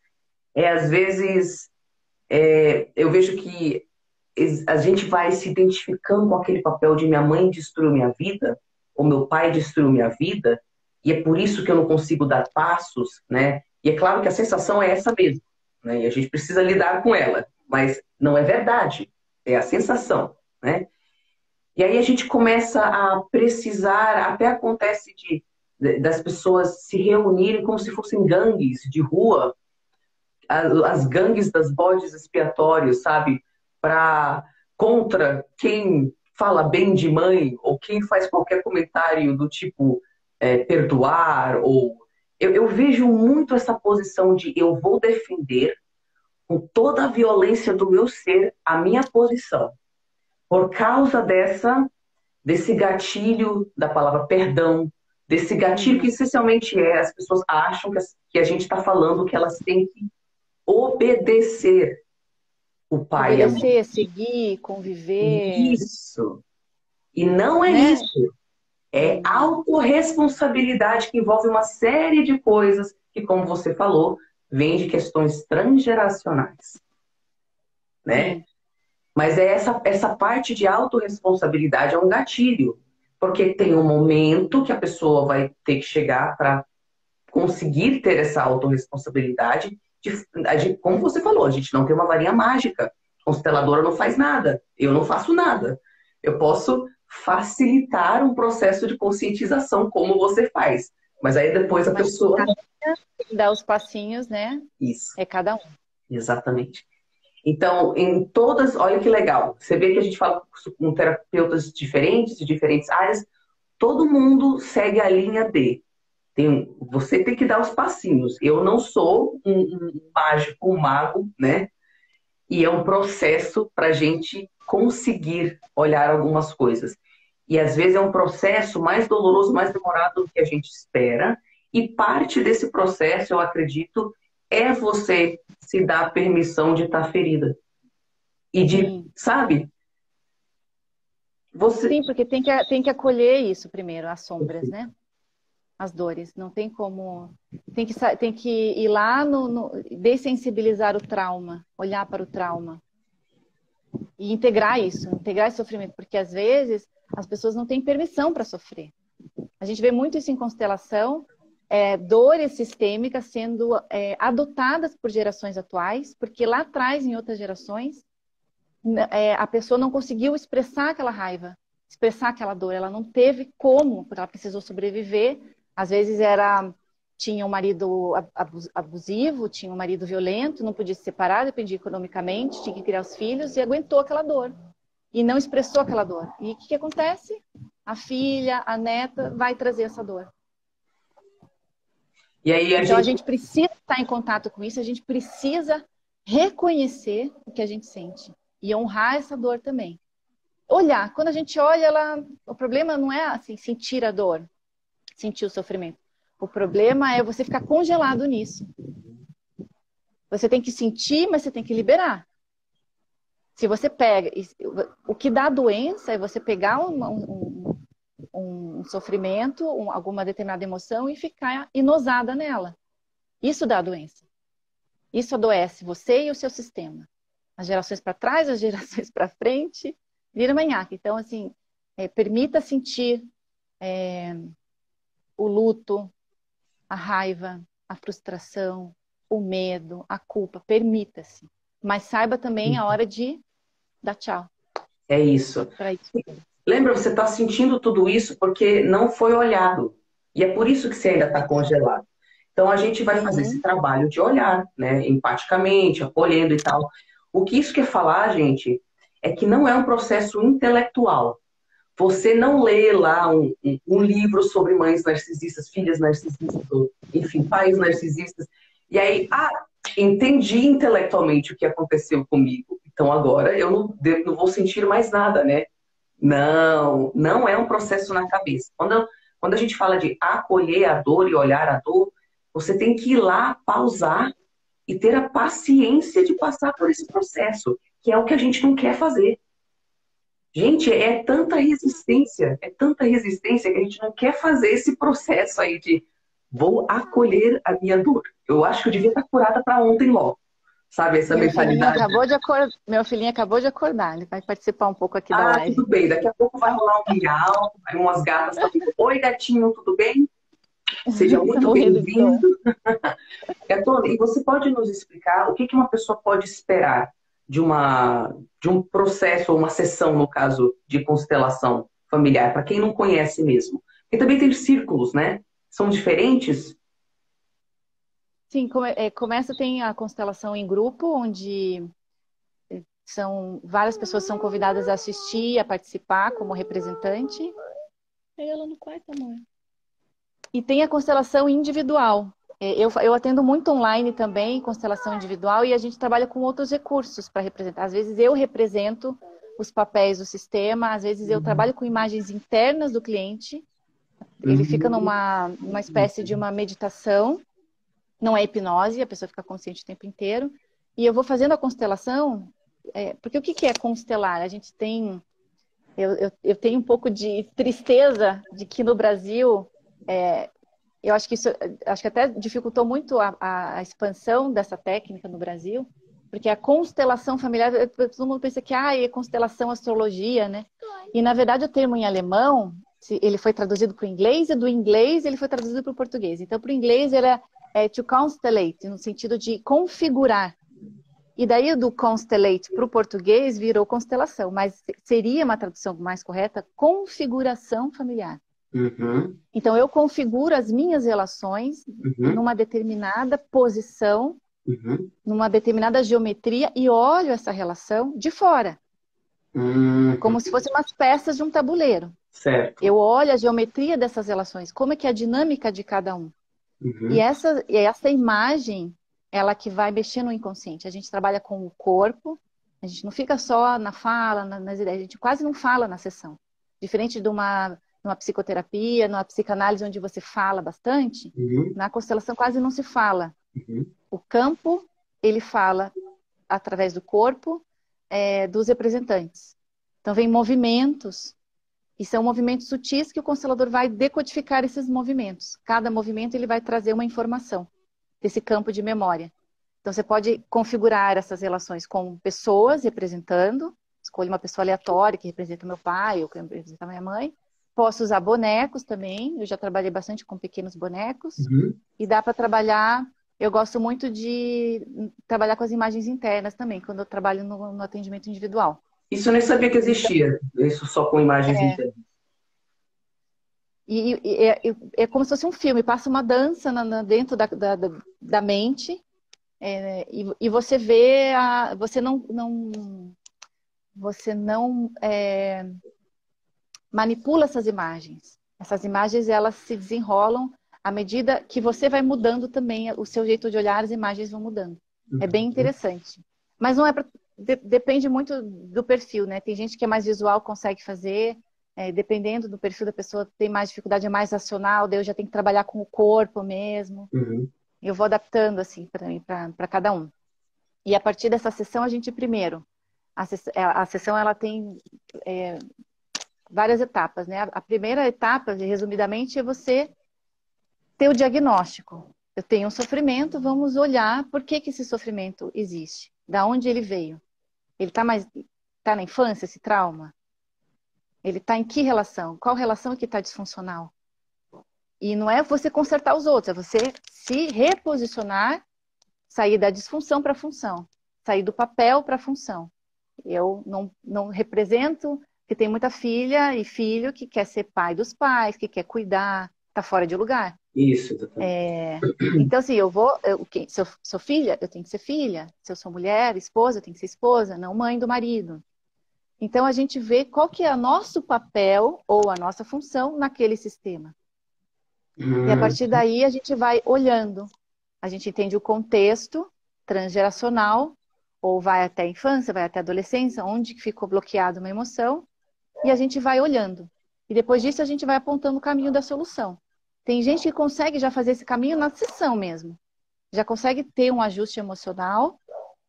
é, às vezes, é, eu vejo que es- a gente vai se identificando com aquele papel de minha mãe destruiu minha vida, ou meu pai destruiu minha vida, e é por isso que eu não consigo dar passos, né? E é claro que a sensação é essa mesmo, né? E a gente precisa lidar com ela, mas não é verdade, é a sensação, né? E aí a gente começa a precisar, até acontece de, de- das pessoas se reunirem como se fossem gangues de rua, a- as gangues das bodes expiatórios, sabe? Para contra quem fala bem de mãe ou quem faz qualquer comentário do tipo é, perdoar ou eu, eu vejo muito essa posição de eu vou defender com toda a violência do meu ser a minha posição por causa dessa desse gatilho da palavra perdão, desse gatilho que Uhum. essencialmente é as pessoas acham que a, que a gente está falando que elas têm que obedecer o pai e a mãe. Obedecer, seguir, conviver, Isso. E não é né? isso. É Uhum. autorresponsabilidade que envolve uma série de coisas que, como você falou, vem de questões transgeracionais, né? Sim. Mas é essa, essa parte de autorresponsabilidade é um gatilho, porque tem um momento que a pessoa vai ter que chegar para conseguir ter essa autorresponsabilidade. De, a gente, como você falou, a gente não tem uma varinha mágica. Consteladora não faz nada. Eu não faço nada. Eu posso facilitar um processo de conscientização, como você faz. Mas aí depois a Mas pessoa. dar os passinhos, né? Isso, É cada um. exatamente. Então, em todas, olha que legal. Você vê que a gente fala com terapeutas diferentes, de diferentes áreas, todo mundo segue a linha D. Tem, você tem que dar os passinhos. Eu não sou um, um mágico, um mago, né? E é um processo para a gente conseguir olhar algumas coisas. E às vezes é um processo mais doloroso, mais demorado do que a gente espera. E parte desse processo, eu acredito, é você se dar permissão de estar ferida. E de, Sim. sabe? Você. Sim, porque tem que, tem que acolher isso primeiro, as sombras, né? As dores. Não tem como. Tem que, sa- tem que ir lá no, no dessensibilizar o trauma, olhar para o trauma e integrar isso, integrar esse sofrimento, porque às vezes as pessoas não têm permissão para sofrer. A gente vê muito isso em constelação, é, dores sistêmicas sendo é, adotadas por gerações atuais, porque lá atrás, em outras gerações, é, a pessoa não conseguiu expressar aquela raiva, expressar aquela dor, ela não teve como, porque ela precisou sobreviver. Às vezes era tinha um marido abusivo, tinha um marido violento, não podia se separar, dependia economicamente, tinha que criar os filhos e aguentou aquela dor. E não expressou aquela dor. E o que, que acontece? A filha, a neta vai trazer essa dor. E aí a Então a gente. gente precisa estar em contato com isso, a gente precisa reconhecer o que a gente sente e honrar essa dor também. Olhar, quando a gente olha, ela, o problema não é assim sentir a dor, sentir o sofrimento. O problema é você ficar congelado nisso. Você tem que sentir, mas você tem que liberar. Se você pega, o que dá doença é você pegar um, um, um, um sofrimento, um, alguma determinada emoção e ficar inosada nela. Isso dá doença. Isso adoece você e o seu sistema. As gerações para trás, as gerações para frente, vira manhaca. Então, assim, é, permita sentir é, o luto, a raiva, a frustração, o medo, a culpa. Permita-se. Mas saiba também a hora de dar tchau. É isso. Para isso. Lembra, você está sentindo tudo isso porque não foi olhado. E é por isso que você ainda está congelado. Então a gente vai fazer esse Uhum. trabalho de olhar, né, empaticamente, acolhendo e tal. O que isso quer falar, gente, é que não é um processo intelectual. Você não lê lá um, um, um livro sobre mães narcisistas, filhas narcisistas, ou, enfim, pais narcisistas, e aí, ah, entendi intelectualmente o que aconteceu comigo. Então agora eu não, devo- não vou sentir mais nada, né? Não, não é um processo na cabeça. Quando, quando a gente fala de acolher a dor e olhar a dor, você tem que ir lá, pausar e ter a paciência de passar por esse processo, que é o que a gente não quer fazer. Gente, é tanta resistência, é tanta resistência que a gente não quer fazer esse processo aí de vou acolher a minha dor. Eu acho que eu devia estar curada para ontem logo, sabe? Essa Meu filhinho mentalidade. acabou de acordar. Meu filhinho acabou de acordar. Ele vai participar um pouco aqui da Ah, live. tudo bem, daqui a pouco vai rolar um miau, aí umas gatas também. Oi, gatinho, tudo bem? Seja Tá muito morrendo de dor. bem-vindo. Gatona, e você pode nos explicar o que que uma pessoa pode esperar de uma de um processo ou uma sessão, no caso de constelação familiar, para quem não conhece mesmo? Porque também tem círculos, né? São diferentes? Sim, come- é, começa, tem a constelação em grupo, onde são várias pessoas são convidadas a assistir, a participar como representante. Pega ela no quarto, amor. E tem a constelação individual. É, Eu, eu atendo muito online também, constelação individual, e a gente trabalha com outros recursos para representar. Às vezes eu represento os papéis do sistema, às vezes eu trabalho com imagens internas do cliente. Ele fica Uhum. numa, numa espécie de uma meditação, não é hipnose, a pessoa fica consciente o tempo inteiro. E eu vou fazendo a constelação, é, porque o que que é constelar? A gente tem, eu, eu, eu tenho um pouco de tristeza de que no Brasil, é, eu acho que isso, acho que até dificultou muito a, a, a expansão dessa técnica no Brasil, porque a constelação familiar, todo mundo pensa que ah, é constelação, astrologia, né? E na verdade o termo em alemão, se- ele foi traduzido para o inglês, e do inglês ele foi traduzido para o português. Então, para o inglês era é, to constellate, no sentido de configurar. E daí do constellate para o português virou constelação, mas seria uma tradução mais correta, configuração familiar. Uhum. Então eu configuro as minhas relações Uhum. numa determinada posição, Uhum. numa determinada geometria e olho essa relação de fora, Uhum. como se fossem umas peças de um tabuleiro. Certo. Eu olho a geometria dessas relações, como é que é a dinâmica de cada um. E Uhum. essa, e essa imagem, ela que vai mexer no inconsciente. A gente trabalha com o corpo, a gente não fica só na fala, na- nas ideias, a gente quase não fala na sessão. Diferente de uma, numa psicoterapia, numa psicanálise onde você fala bastante, Uhum. na constelação quase não se fala. Uhum. O campo, ele fala através do corpo, é, dos representantes. Então, vem movimentos, e são movimentos sutis que o constelador vai decodificar esses movimentos. Cada movimento ele vai trazer uma informação desse campo de memória. Então, você pode configurar essas relações com pessoas representando, escolhe uma pessoa aleatória que representa meu pai ou que representa minha mãe. Posso usar bonecos também, eu já trabalhei bastante com pequenos bonecos. Uhum. E dá para trabalhar, eu gosto muito de trabalhar com as imagens internas também, quando eu trabalho no, no atendimento individual. Isso eu nem sabia que existia. Isso só com imagens É, internas. e, e é, é como se fosse um filme, passa uma dança na, na- dentro da, da, da da mente, é, e, e você vê, a, você não, não, você não é, manipula essas imagens. Essas imagens, elas se desenrolam à medida que você vai mudando também, o seu jeito de olhar, as imagens vão mudando. É bem interessante. Mas não é pra, de, depende muito do perfil, né? Tem gente que é mais visual, consegue fazer. É, dependendo do perfil da pessoa, tem mais dificuldade, é mais racional, daí eu já tenho que trabalhar com o corpo mesmo. Uhum. Eu vou adaptando, assim, para cada um. E a partir dessa sessão, a gente primeiro... A, sess a sessão, ela tem é, várias etapas, né? A primeira etapa, resumidamente, é você ter o diagnóstico. Eu tenho um sofrimento, vamos olhar por que, que esse sofrimento existe. Da onde ele veio? Ele está mais tá na infância, esse trauma? Ele está em que relação? Qual relação que está disfuncional? E não é você consertar os outros, é você se reposicionar, sair da disfunção para a função, sair do papel para a função. Eu não, não represento, que tem muita filha e filho que quer ser pai dos pais, que quer cuidar, está fora de lugar. Isso, exatamente. É, então, assim, eu vou... Eu, se eu sou filha, eu tenho que ser filha. Se eu sou mulher, esposa, eu tenho que ser esposa, não mãe do marido. Então, a gente vê qual que é o nosso papel ou a nossa função naquele sistema. Hum. E a partir daí, a gente vai olhando. A gente entende o contexto transgeracional, ou vai até a infância, vai até a adolescência, onde ficou bloqueada uma emoção, e a gente vai olhando. E depois disso, a gente vai apontando o caminho da solução. Tem gente que consegue já fazer esse caminho na sessão mesmo. Já consegue ter um ajuste emocional,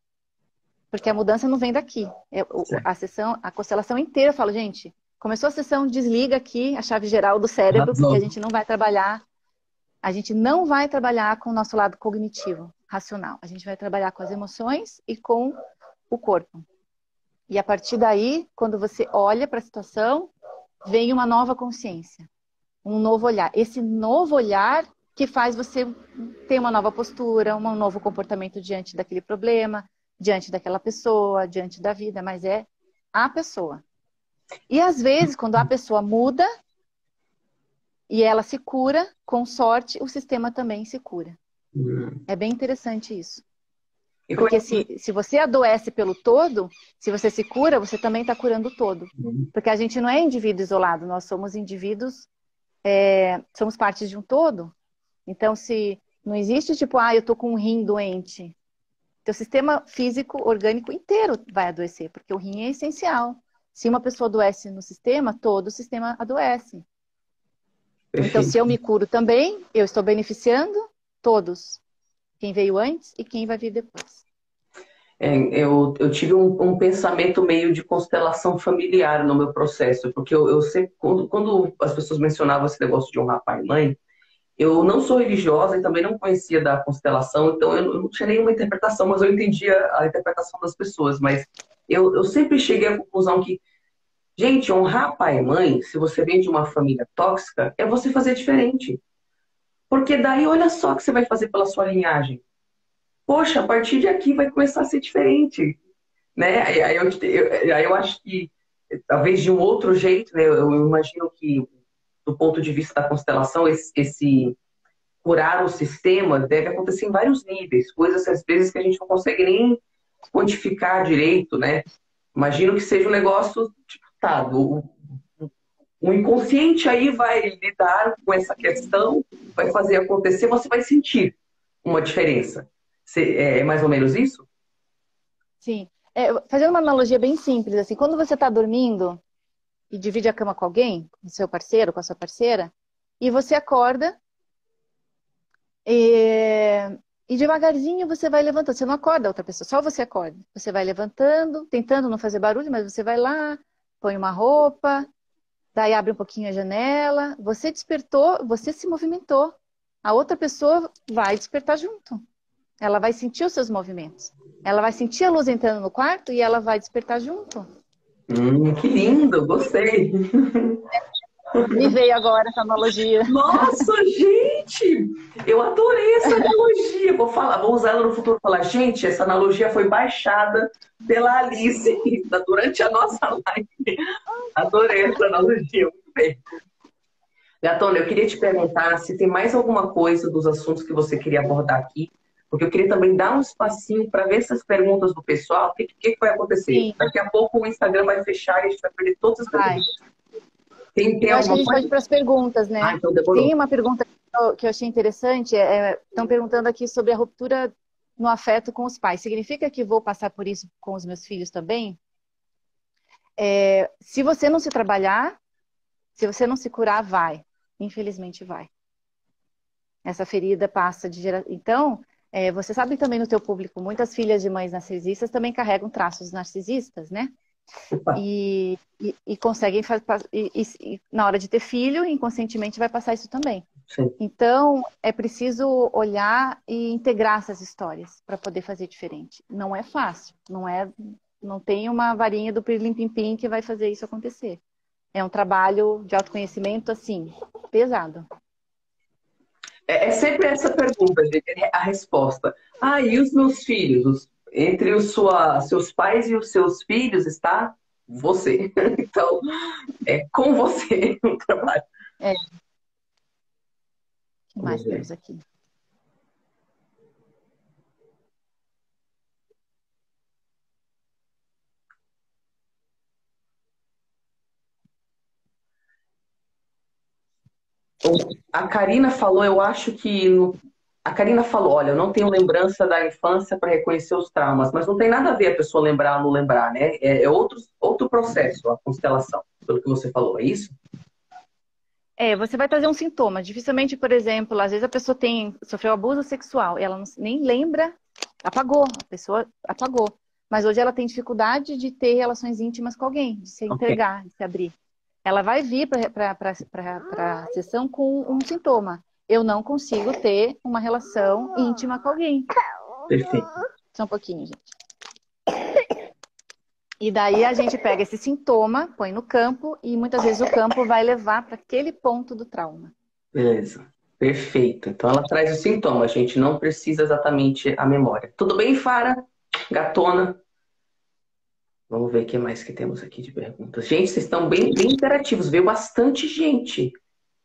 porque a mudança não vem daqui. É, a sessão, a constelação inteira, eu falo, gente, começou a sessão, desliga aqui a chave geral do cérebro, porque a gente não vai trabalhar, a gente não vai trabalhar com o nosso lado cognitivo, racional. A gente vai trabalhar com as emoções e com o corpo. E a partir daí, quando você olha para a situação, vem uma nova consciência, um novo olhar. Esse novo olhar que faz você ter uma nova postura, um novo comportamento diante daquele problema, diante daquela pessoa, diante da vida, mas é a pessoa. E às vezes, quando a pessoa muda e ela se cura, com sorte, o sistema também se cura. Hum. É bem interessante isso. E porque se, se você adoece pelo todo, se você se cura, você também está curando o todo. Hum. Porque a gente não é indivíduo isolado, nós somos indivíduos, é, somos partes de um todo. Então, se não existe tipo, ah, eu tô com um rim doente, teu sistema físico, orgânico inteiro vai adoecer, porque o rim é essencial. Se uma pessoa adoece no sistema, todo o sistema adoece. Perfeito. Então, se eu me curo também, eu estou beneficiando todos. Quem veio antes e quem vai vir depois. É, eu, eu tive um, um pensamento meio de constelação familiar no meu processo, porque eu, eu sempre, quando, quando as pessoas mencionavam esse negócio de honrar pai e mãe, eu não sou religiosa e também não conhecia da constelação, então eu não tinha nenhuma interpretação, mas eu entendia a interpretação das pessoas. Mas eu, eu sempre cheguei à conclusão que, gente, honrar pai e mãe, se você vem de uma família tóxica, é você fazer diferente. Porque daí, olha só o que você vai fazer pela sua linhagem. Poxa, a partir de aqui vai começar a ser diferente. Né? Aí eu, eu, aí eu acho que, talvez de um outro jeito, né? eu, eu imagino que, do ponto de vista da constelação, esse, esse curar o sistema deve acontecer em vários níveis, coisas às vezes que a gente não consegue nem quantificar direito, né? Imagino que seja um negócio, tipo, tá, o, o inconsciente aí vai lidar com essa questão, vai fazer acontecer, você vai sentir uma diferença. É mais ou menos isso? Sim. É, fazendo uma analogia bem simples, assim, quando você está dormindo e divide a cama com alguém, com seu parceiro, com a sua parceira, e você acorda e, e devagarzinho você vai levantando. Você não acorda a outra pessoa, só você acorda. Você vai levantando, tentando não fazer barulho, mas você vai lá, põe uma roupa, daí abre um pouquinho a janela. Você despertou, você se movimentou. A outra pessoa vai despertar junto. Ela vai sentir os seus movimentos. Ela vai sentir a luz entrando no quarto e ela vai despertar junto. Hum, que lindo, gostei. Me veio agora essa analogia. Nossa, gente! Eu adorei essa analogia. Vou falar, vou usar ela no futuro e falar, gente, essa analogia foi baixada pela Alice durante a nossa live. Adorei essa analogia, muito bem. Gatona, eu queria te perguntar se tem mais alguma coisa dos assuntos que você queria abordar aqui, porque eu queria também dar um espacinho para ver essas perguntas do pessoal, o que, que vai acontecer. Sim. Daqui a pouco o Instagram vai fechar e a gente vai perder todas as perguntas. Tem, tem Eu acho que a alguma gente pode coisa? ir para as perguntas, Ah, né? então demorou. Tem uma pergunta que eu, que eu achei interessante, é, estão perguntando aqui sobre a ruptura no afeto com os pais. Significa que vou passar por isso com os meus filhos também? É, se você não se trabalhar, se você não se curar, vai. Infelizmente vai. Essa ferida passa de geração. Então, é, você sabe também no teu público, muitas filhas de mães narcisistas também carregam traços narcisistas, né? Opa, E, e, e conseguem fazer. E, e, e na hora de ter filho, inconscientemente vai passar isso também. sim. Então, é preciso olhar e integrar essas histórias para poder fazer diferente. Não é fácil, não é, não tem uma varinha do pirlim-pim-pim que vai fazer isso acontecer. É um trabalho de autoconhecimento, assim, pesado. É, é sempre essa pergunta, gente, é a resposta. Ah, e os meus filhos? Os- entre os sua, seus pais e os seus filhos está você. Então, é com você o trabalho. É, o que mais Vamos ver. temos aqui? A Karina falou, eu acho que. no- A Karina falou: olha, eu não tenho lembrança da infância para reconhecer os traumas, mas não tem nada a ver a pessoa lembrar ou não lembrar, né? É, é outro, outro processo, a constelação, pelo que você falou, é isso? É, você vai trazer um sintoma. Dificilmente, por exemplo, às vezes a pessoa tem, sofreu abuso sexual, ela não, nem lembra, apagou, a pessoa apagou. Mas hoje ela tem dificuldade de ter relações íntimas com alguém, de se Ok, entregar, de se abrir. Ela vai vir para a sessão com um sintoma. Eu não consigo ter uma relação íntima com alguém. perfeito. Só um pouquinho, gente. E daí a gente pega esse sintoma, põe no campo e muitas vezes o campo vai levar para aquele ponto do trauma. Beleza. Perfeito. Então ela traz os sintomas, a gente não precisa exatamente a memória. Tudo bem, Fara? Gatona? Vamos ver o que mais que temos aqui de perguntas. Gente, vocês estão bem, bem interativos, veio bastante gente.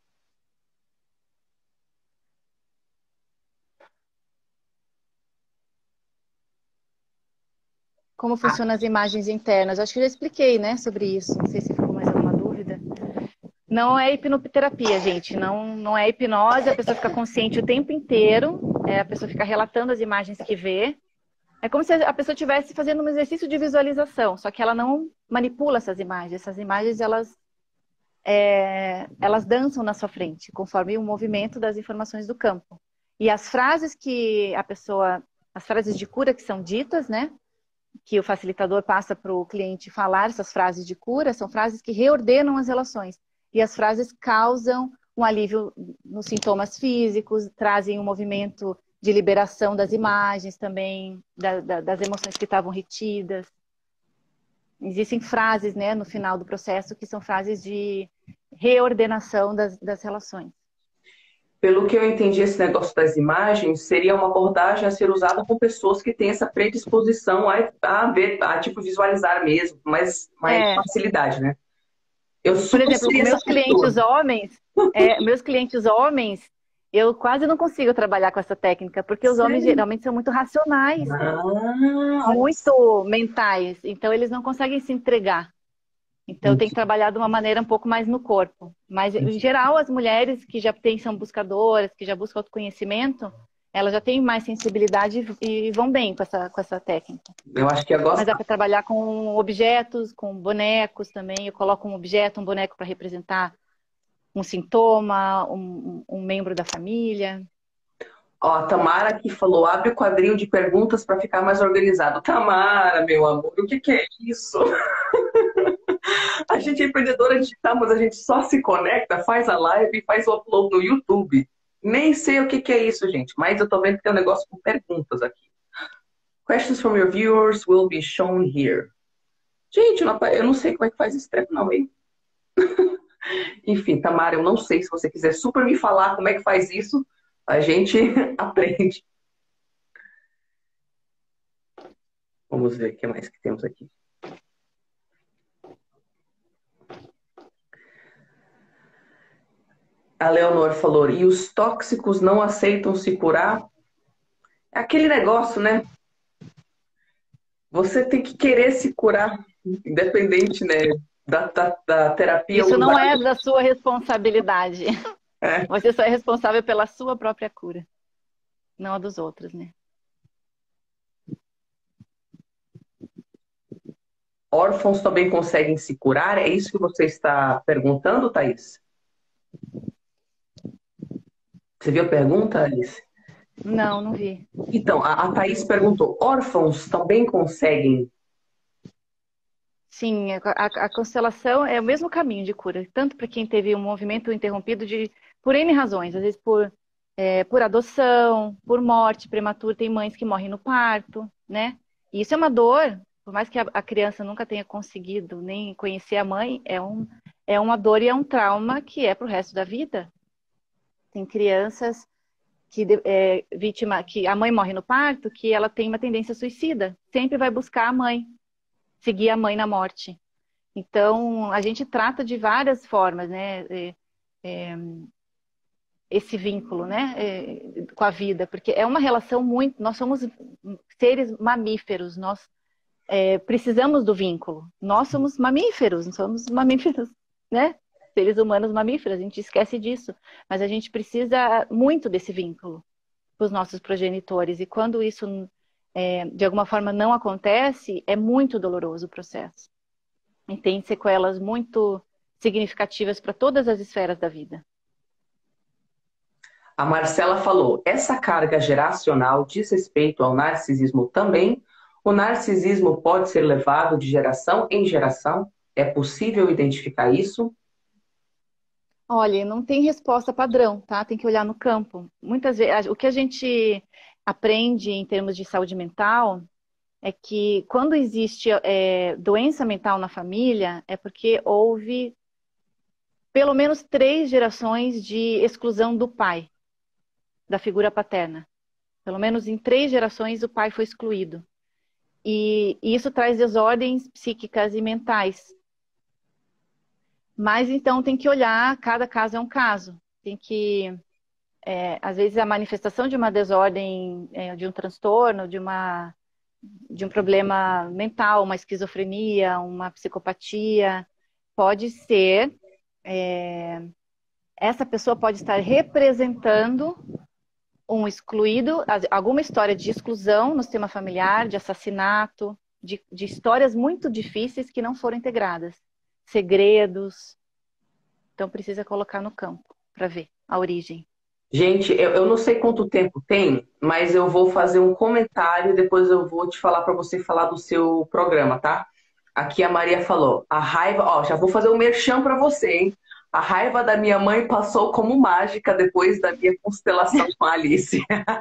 Como funcionam as imagens internas? Acho que eu já expliquei, né, sobre isso. Não sei se ficou mais alguma dúvida. Não é hipnoterapia, gente. Não, não é hipnose. A pessoa fica consciente o tempo inteiro. É, a pessoa fica relatando as imagens que vê. É como se a pessoa estivesse fazendo um exercício de visualização, só que ela não manipula essas imagens. Essas imagens, elas, é, elas dançam na sua frente, conforme o movimento das informações do campo. E as frases que a pessoa, as frases de cura que são ditas, né? Que o facilitador passa para o cliente falar, essas frases de cura, são frases que reordenam as relações. E as frases causam um alívio nos sintomas físicos, trazem um movimento de liberação das imagens também, da, da, das emoções que estavam retidas. Existem frases, né, no final do processo que são frases de reordenação das, das relações. Pelo que eu entendi, esse negócio das imagens seria uma abordagem a ser usada por pessoas que têm essa predisposição a, a ver, a tipo visualizar mesmo, mais, mais É, facilidade, né? Eu por super exemplo, seria essa meus pessoa. clientes homens, é, meus clientes homens, eu quase não consigo trabalhar com essa técnica, porque os homens Sério? geralmente são muito racionais, Ah, olha só. muito mentais, então eles não conseguem se entregar. Então tem que trabalhar de uma maneira um pouco mais no corpo. Mas, em geral, as mulheres que já têm, são buscadoras, que já buscam autoconhecimento, elas já têm mais sensibilidade e vão bem com essa, com essa técnica. Eu acho que eu Mas gosto. dá para trabalhar com objetos, com bonecos também. Eu coloco um objeto, um boneco para representar um sintoma, um, um membro da família. Ó, a Tamara aqui falou: abre o quadrinho de perguntas para ficar mais organizado. Tamara, meu amor, o que que é isso? A gente é empreendedora digital, mas a gente só se conecta, faz a live e faz o upload no YouTube. Nem sei o que que é isso, gente, mas eu tô vendo que tem um negócio com perguntas aqui. Questions from your viewers will be shown here. Gente, eu não, apa- eu não sei como é que faz esse treco, não, hein? Enfim, Tamara, eu não sei. Se você quiser super me falar como é que faz isso, a gente aprende. Vamos ver o que mais que temos aqui. A Leonor falou: e os tóxicos não aceitam se curar? É aquele negócio, né? Você tem que querer se curar, independente, né? da, da, da terapia Isso não usada. é da sua responsabilidade. É. Você só é responsável pela sua própria cura, não a dos outros, né? Órfãos também conseguem se curar? É isso que você está perguntando, Thaís? Você viu a pergunta, Alice? Não, não vi. Então, a, a Thaís perguntou, órfãos também conseguem? Sim, a, a- a constelação é o mesmo caminho de cura, tanto para quem teve um movimento interrompido de, por N razões, às vezes por, é, por adoção, por morte prematura, tem mães que morrem no parto, né? E isso é uma dor, por mais que a, a criança nunca tenha conseguido nem conhecer a mãe, é, um, é uma dor e é um trauma que é pro resto da vida. Tem crianças que é, vítima, que a mãe morre no parto, que ela tem uma tendência suicida, sempre vai buscar a mãe, seguir a mãe na morte. Então, a gente trata de várias formas, né, é, é, esse vínculo, né, é, com a vida, porque é uma relação muito, nós somos seres mamíferos, nós é, precisamos do vínculo. Nós somos mamíferos, não somos mamíferos, né, seres humanos mamíferos, a gente esquece disso, mas a gente precisa muito desse vínculo com os nossos progenitores, e quando isso é, de alguma forma não acontece, é muito doloroso o processo. E tem sequelas muito significativas para todas as esferas da vida. A Marcela falou, essa carga geracional diz respeito ao narcisismo também? O narcisismo pode ser levado de geração em geração? É possível identificar isso? Olha, não tem resposta padrão, tá? Tem que olhar no campo. Muitas vezes, o que a gente aprende em termos de saúde mental é que quando existe é, doença mental na família, é porque houve pelo menos três gerações de exclusão do pai, da figura paterna. Pelo menos em três gerações o pai foi excluído. E, e isso traz desordens psíquicas e mentais. Mas então tem que olhar, cada caso é um caso. Tem que, é, às vezes, a manifestação de uma desordem, é, de um transtorno, de, uma, de um problema mental, uma esquizofrenia, uma psicopatia, pode ser, é, essa pessoa pode estar representando um excluído, alguma história de exclusão no sistema familiar, de assassinato, de, de histórias muito difíceis que não foram integradas. Segredos. Então precisa colocar no campo para ver a origem. Gente, eu, eu não sei quanto tempo tem, mas eu vou fazer um comentário e depois eu vou te falar para você falar do seu programa, tá? Aqui a Maria falou, a raiva, ó, já vou fazer um merchan para você, hein? A raiva da minha mãe passou como mágica depois da minha constelação com a Alice.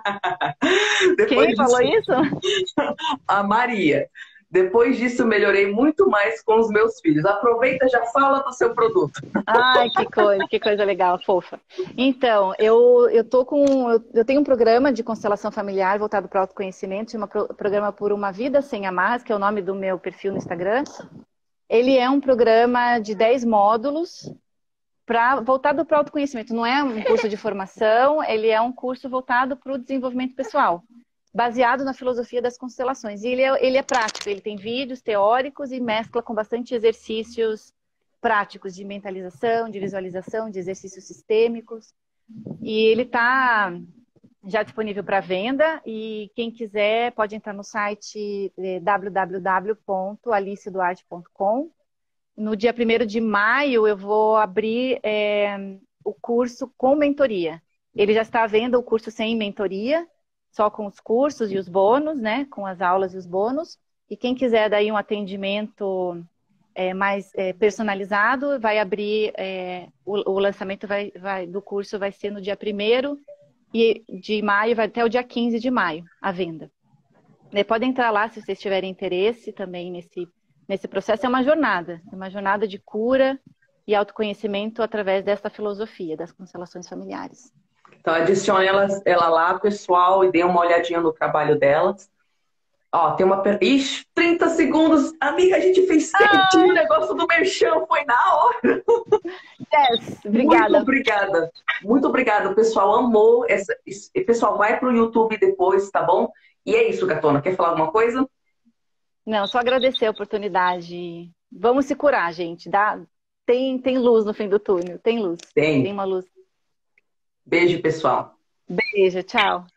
Quem Depois falou disso, isso? a Maria. Depois disso, melhorei muito mais com os meus filhos. Aproveita e já fala do seu produto. Ai, que coisa, que coisa legal, fofa. Então, eu, eu tô com. Eu, eu tenho um programa de constelação familiar voltado para o autoconhecimento, chama pro, programa Por Uma Vida Sem Amarras, que é o nome do meu perfil no Instagram. Ele é um programa de dez módulos pra, voltado para o autoconhecimento. Não é um curso de formação, ele é um curso voltado para o desenvolvimento pessoal, baseado na filosofia das constelações. E ele é, ele é prático, ele tem vídeos teóricos e mescla com bastante exercícios práticos de mentalização, de visualização, de exercícios sistêmicos. E ele está já disponível para venda e quem quiser pode entrar no site w w w ponto alice duarte ponto com. No dia primeiro de maio eu vou abrir é, o curso com mentoria. Ele já está à venda, o curso sem mentoria, só com os cursos e os bônus, né? Com as aulas e os bônus. E quem quiser daí um atendimento é, mais é, personalizado, vai abrir, é, o, o lançamento vai, vai, do curso vai ser no dia primeiro de maio, vai até o dia quinze de maio, a venda. E podem entrar lá se vocês tiverem interesse também nesse, nesse processo. É uma jornada, é uma jornada de cura e autoconhecimento através dessa filosofia das constelações familiares. Então, adicione ela, ela lá, pessoal, e dê uma olhadinha no trabalho delas. Ó, tem uma... Per... Ixi, trinta segundos! Amiga, a gente fez certinho, o negócio do merchan foi na hora! Yes, obrigada. Muito obrigada. Muito obrigada. O pessoal amou. Essa... Pessoal, vai pro YouTube depois, tá bom? E é isso, Gatona. Quer falar alguma coisa? Não, só agradecer a oportunidade Vamos se curar, gente. Dá... Tem, tem luz no fim do túnel. Tem luz. Tem Tem. uma luz. Beijo, pessoal. Beijo, tchau.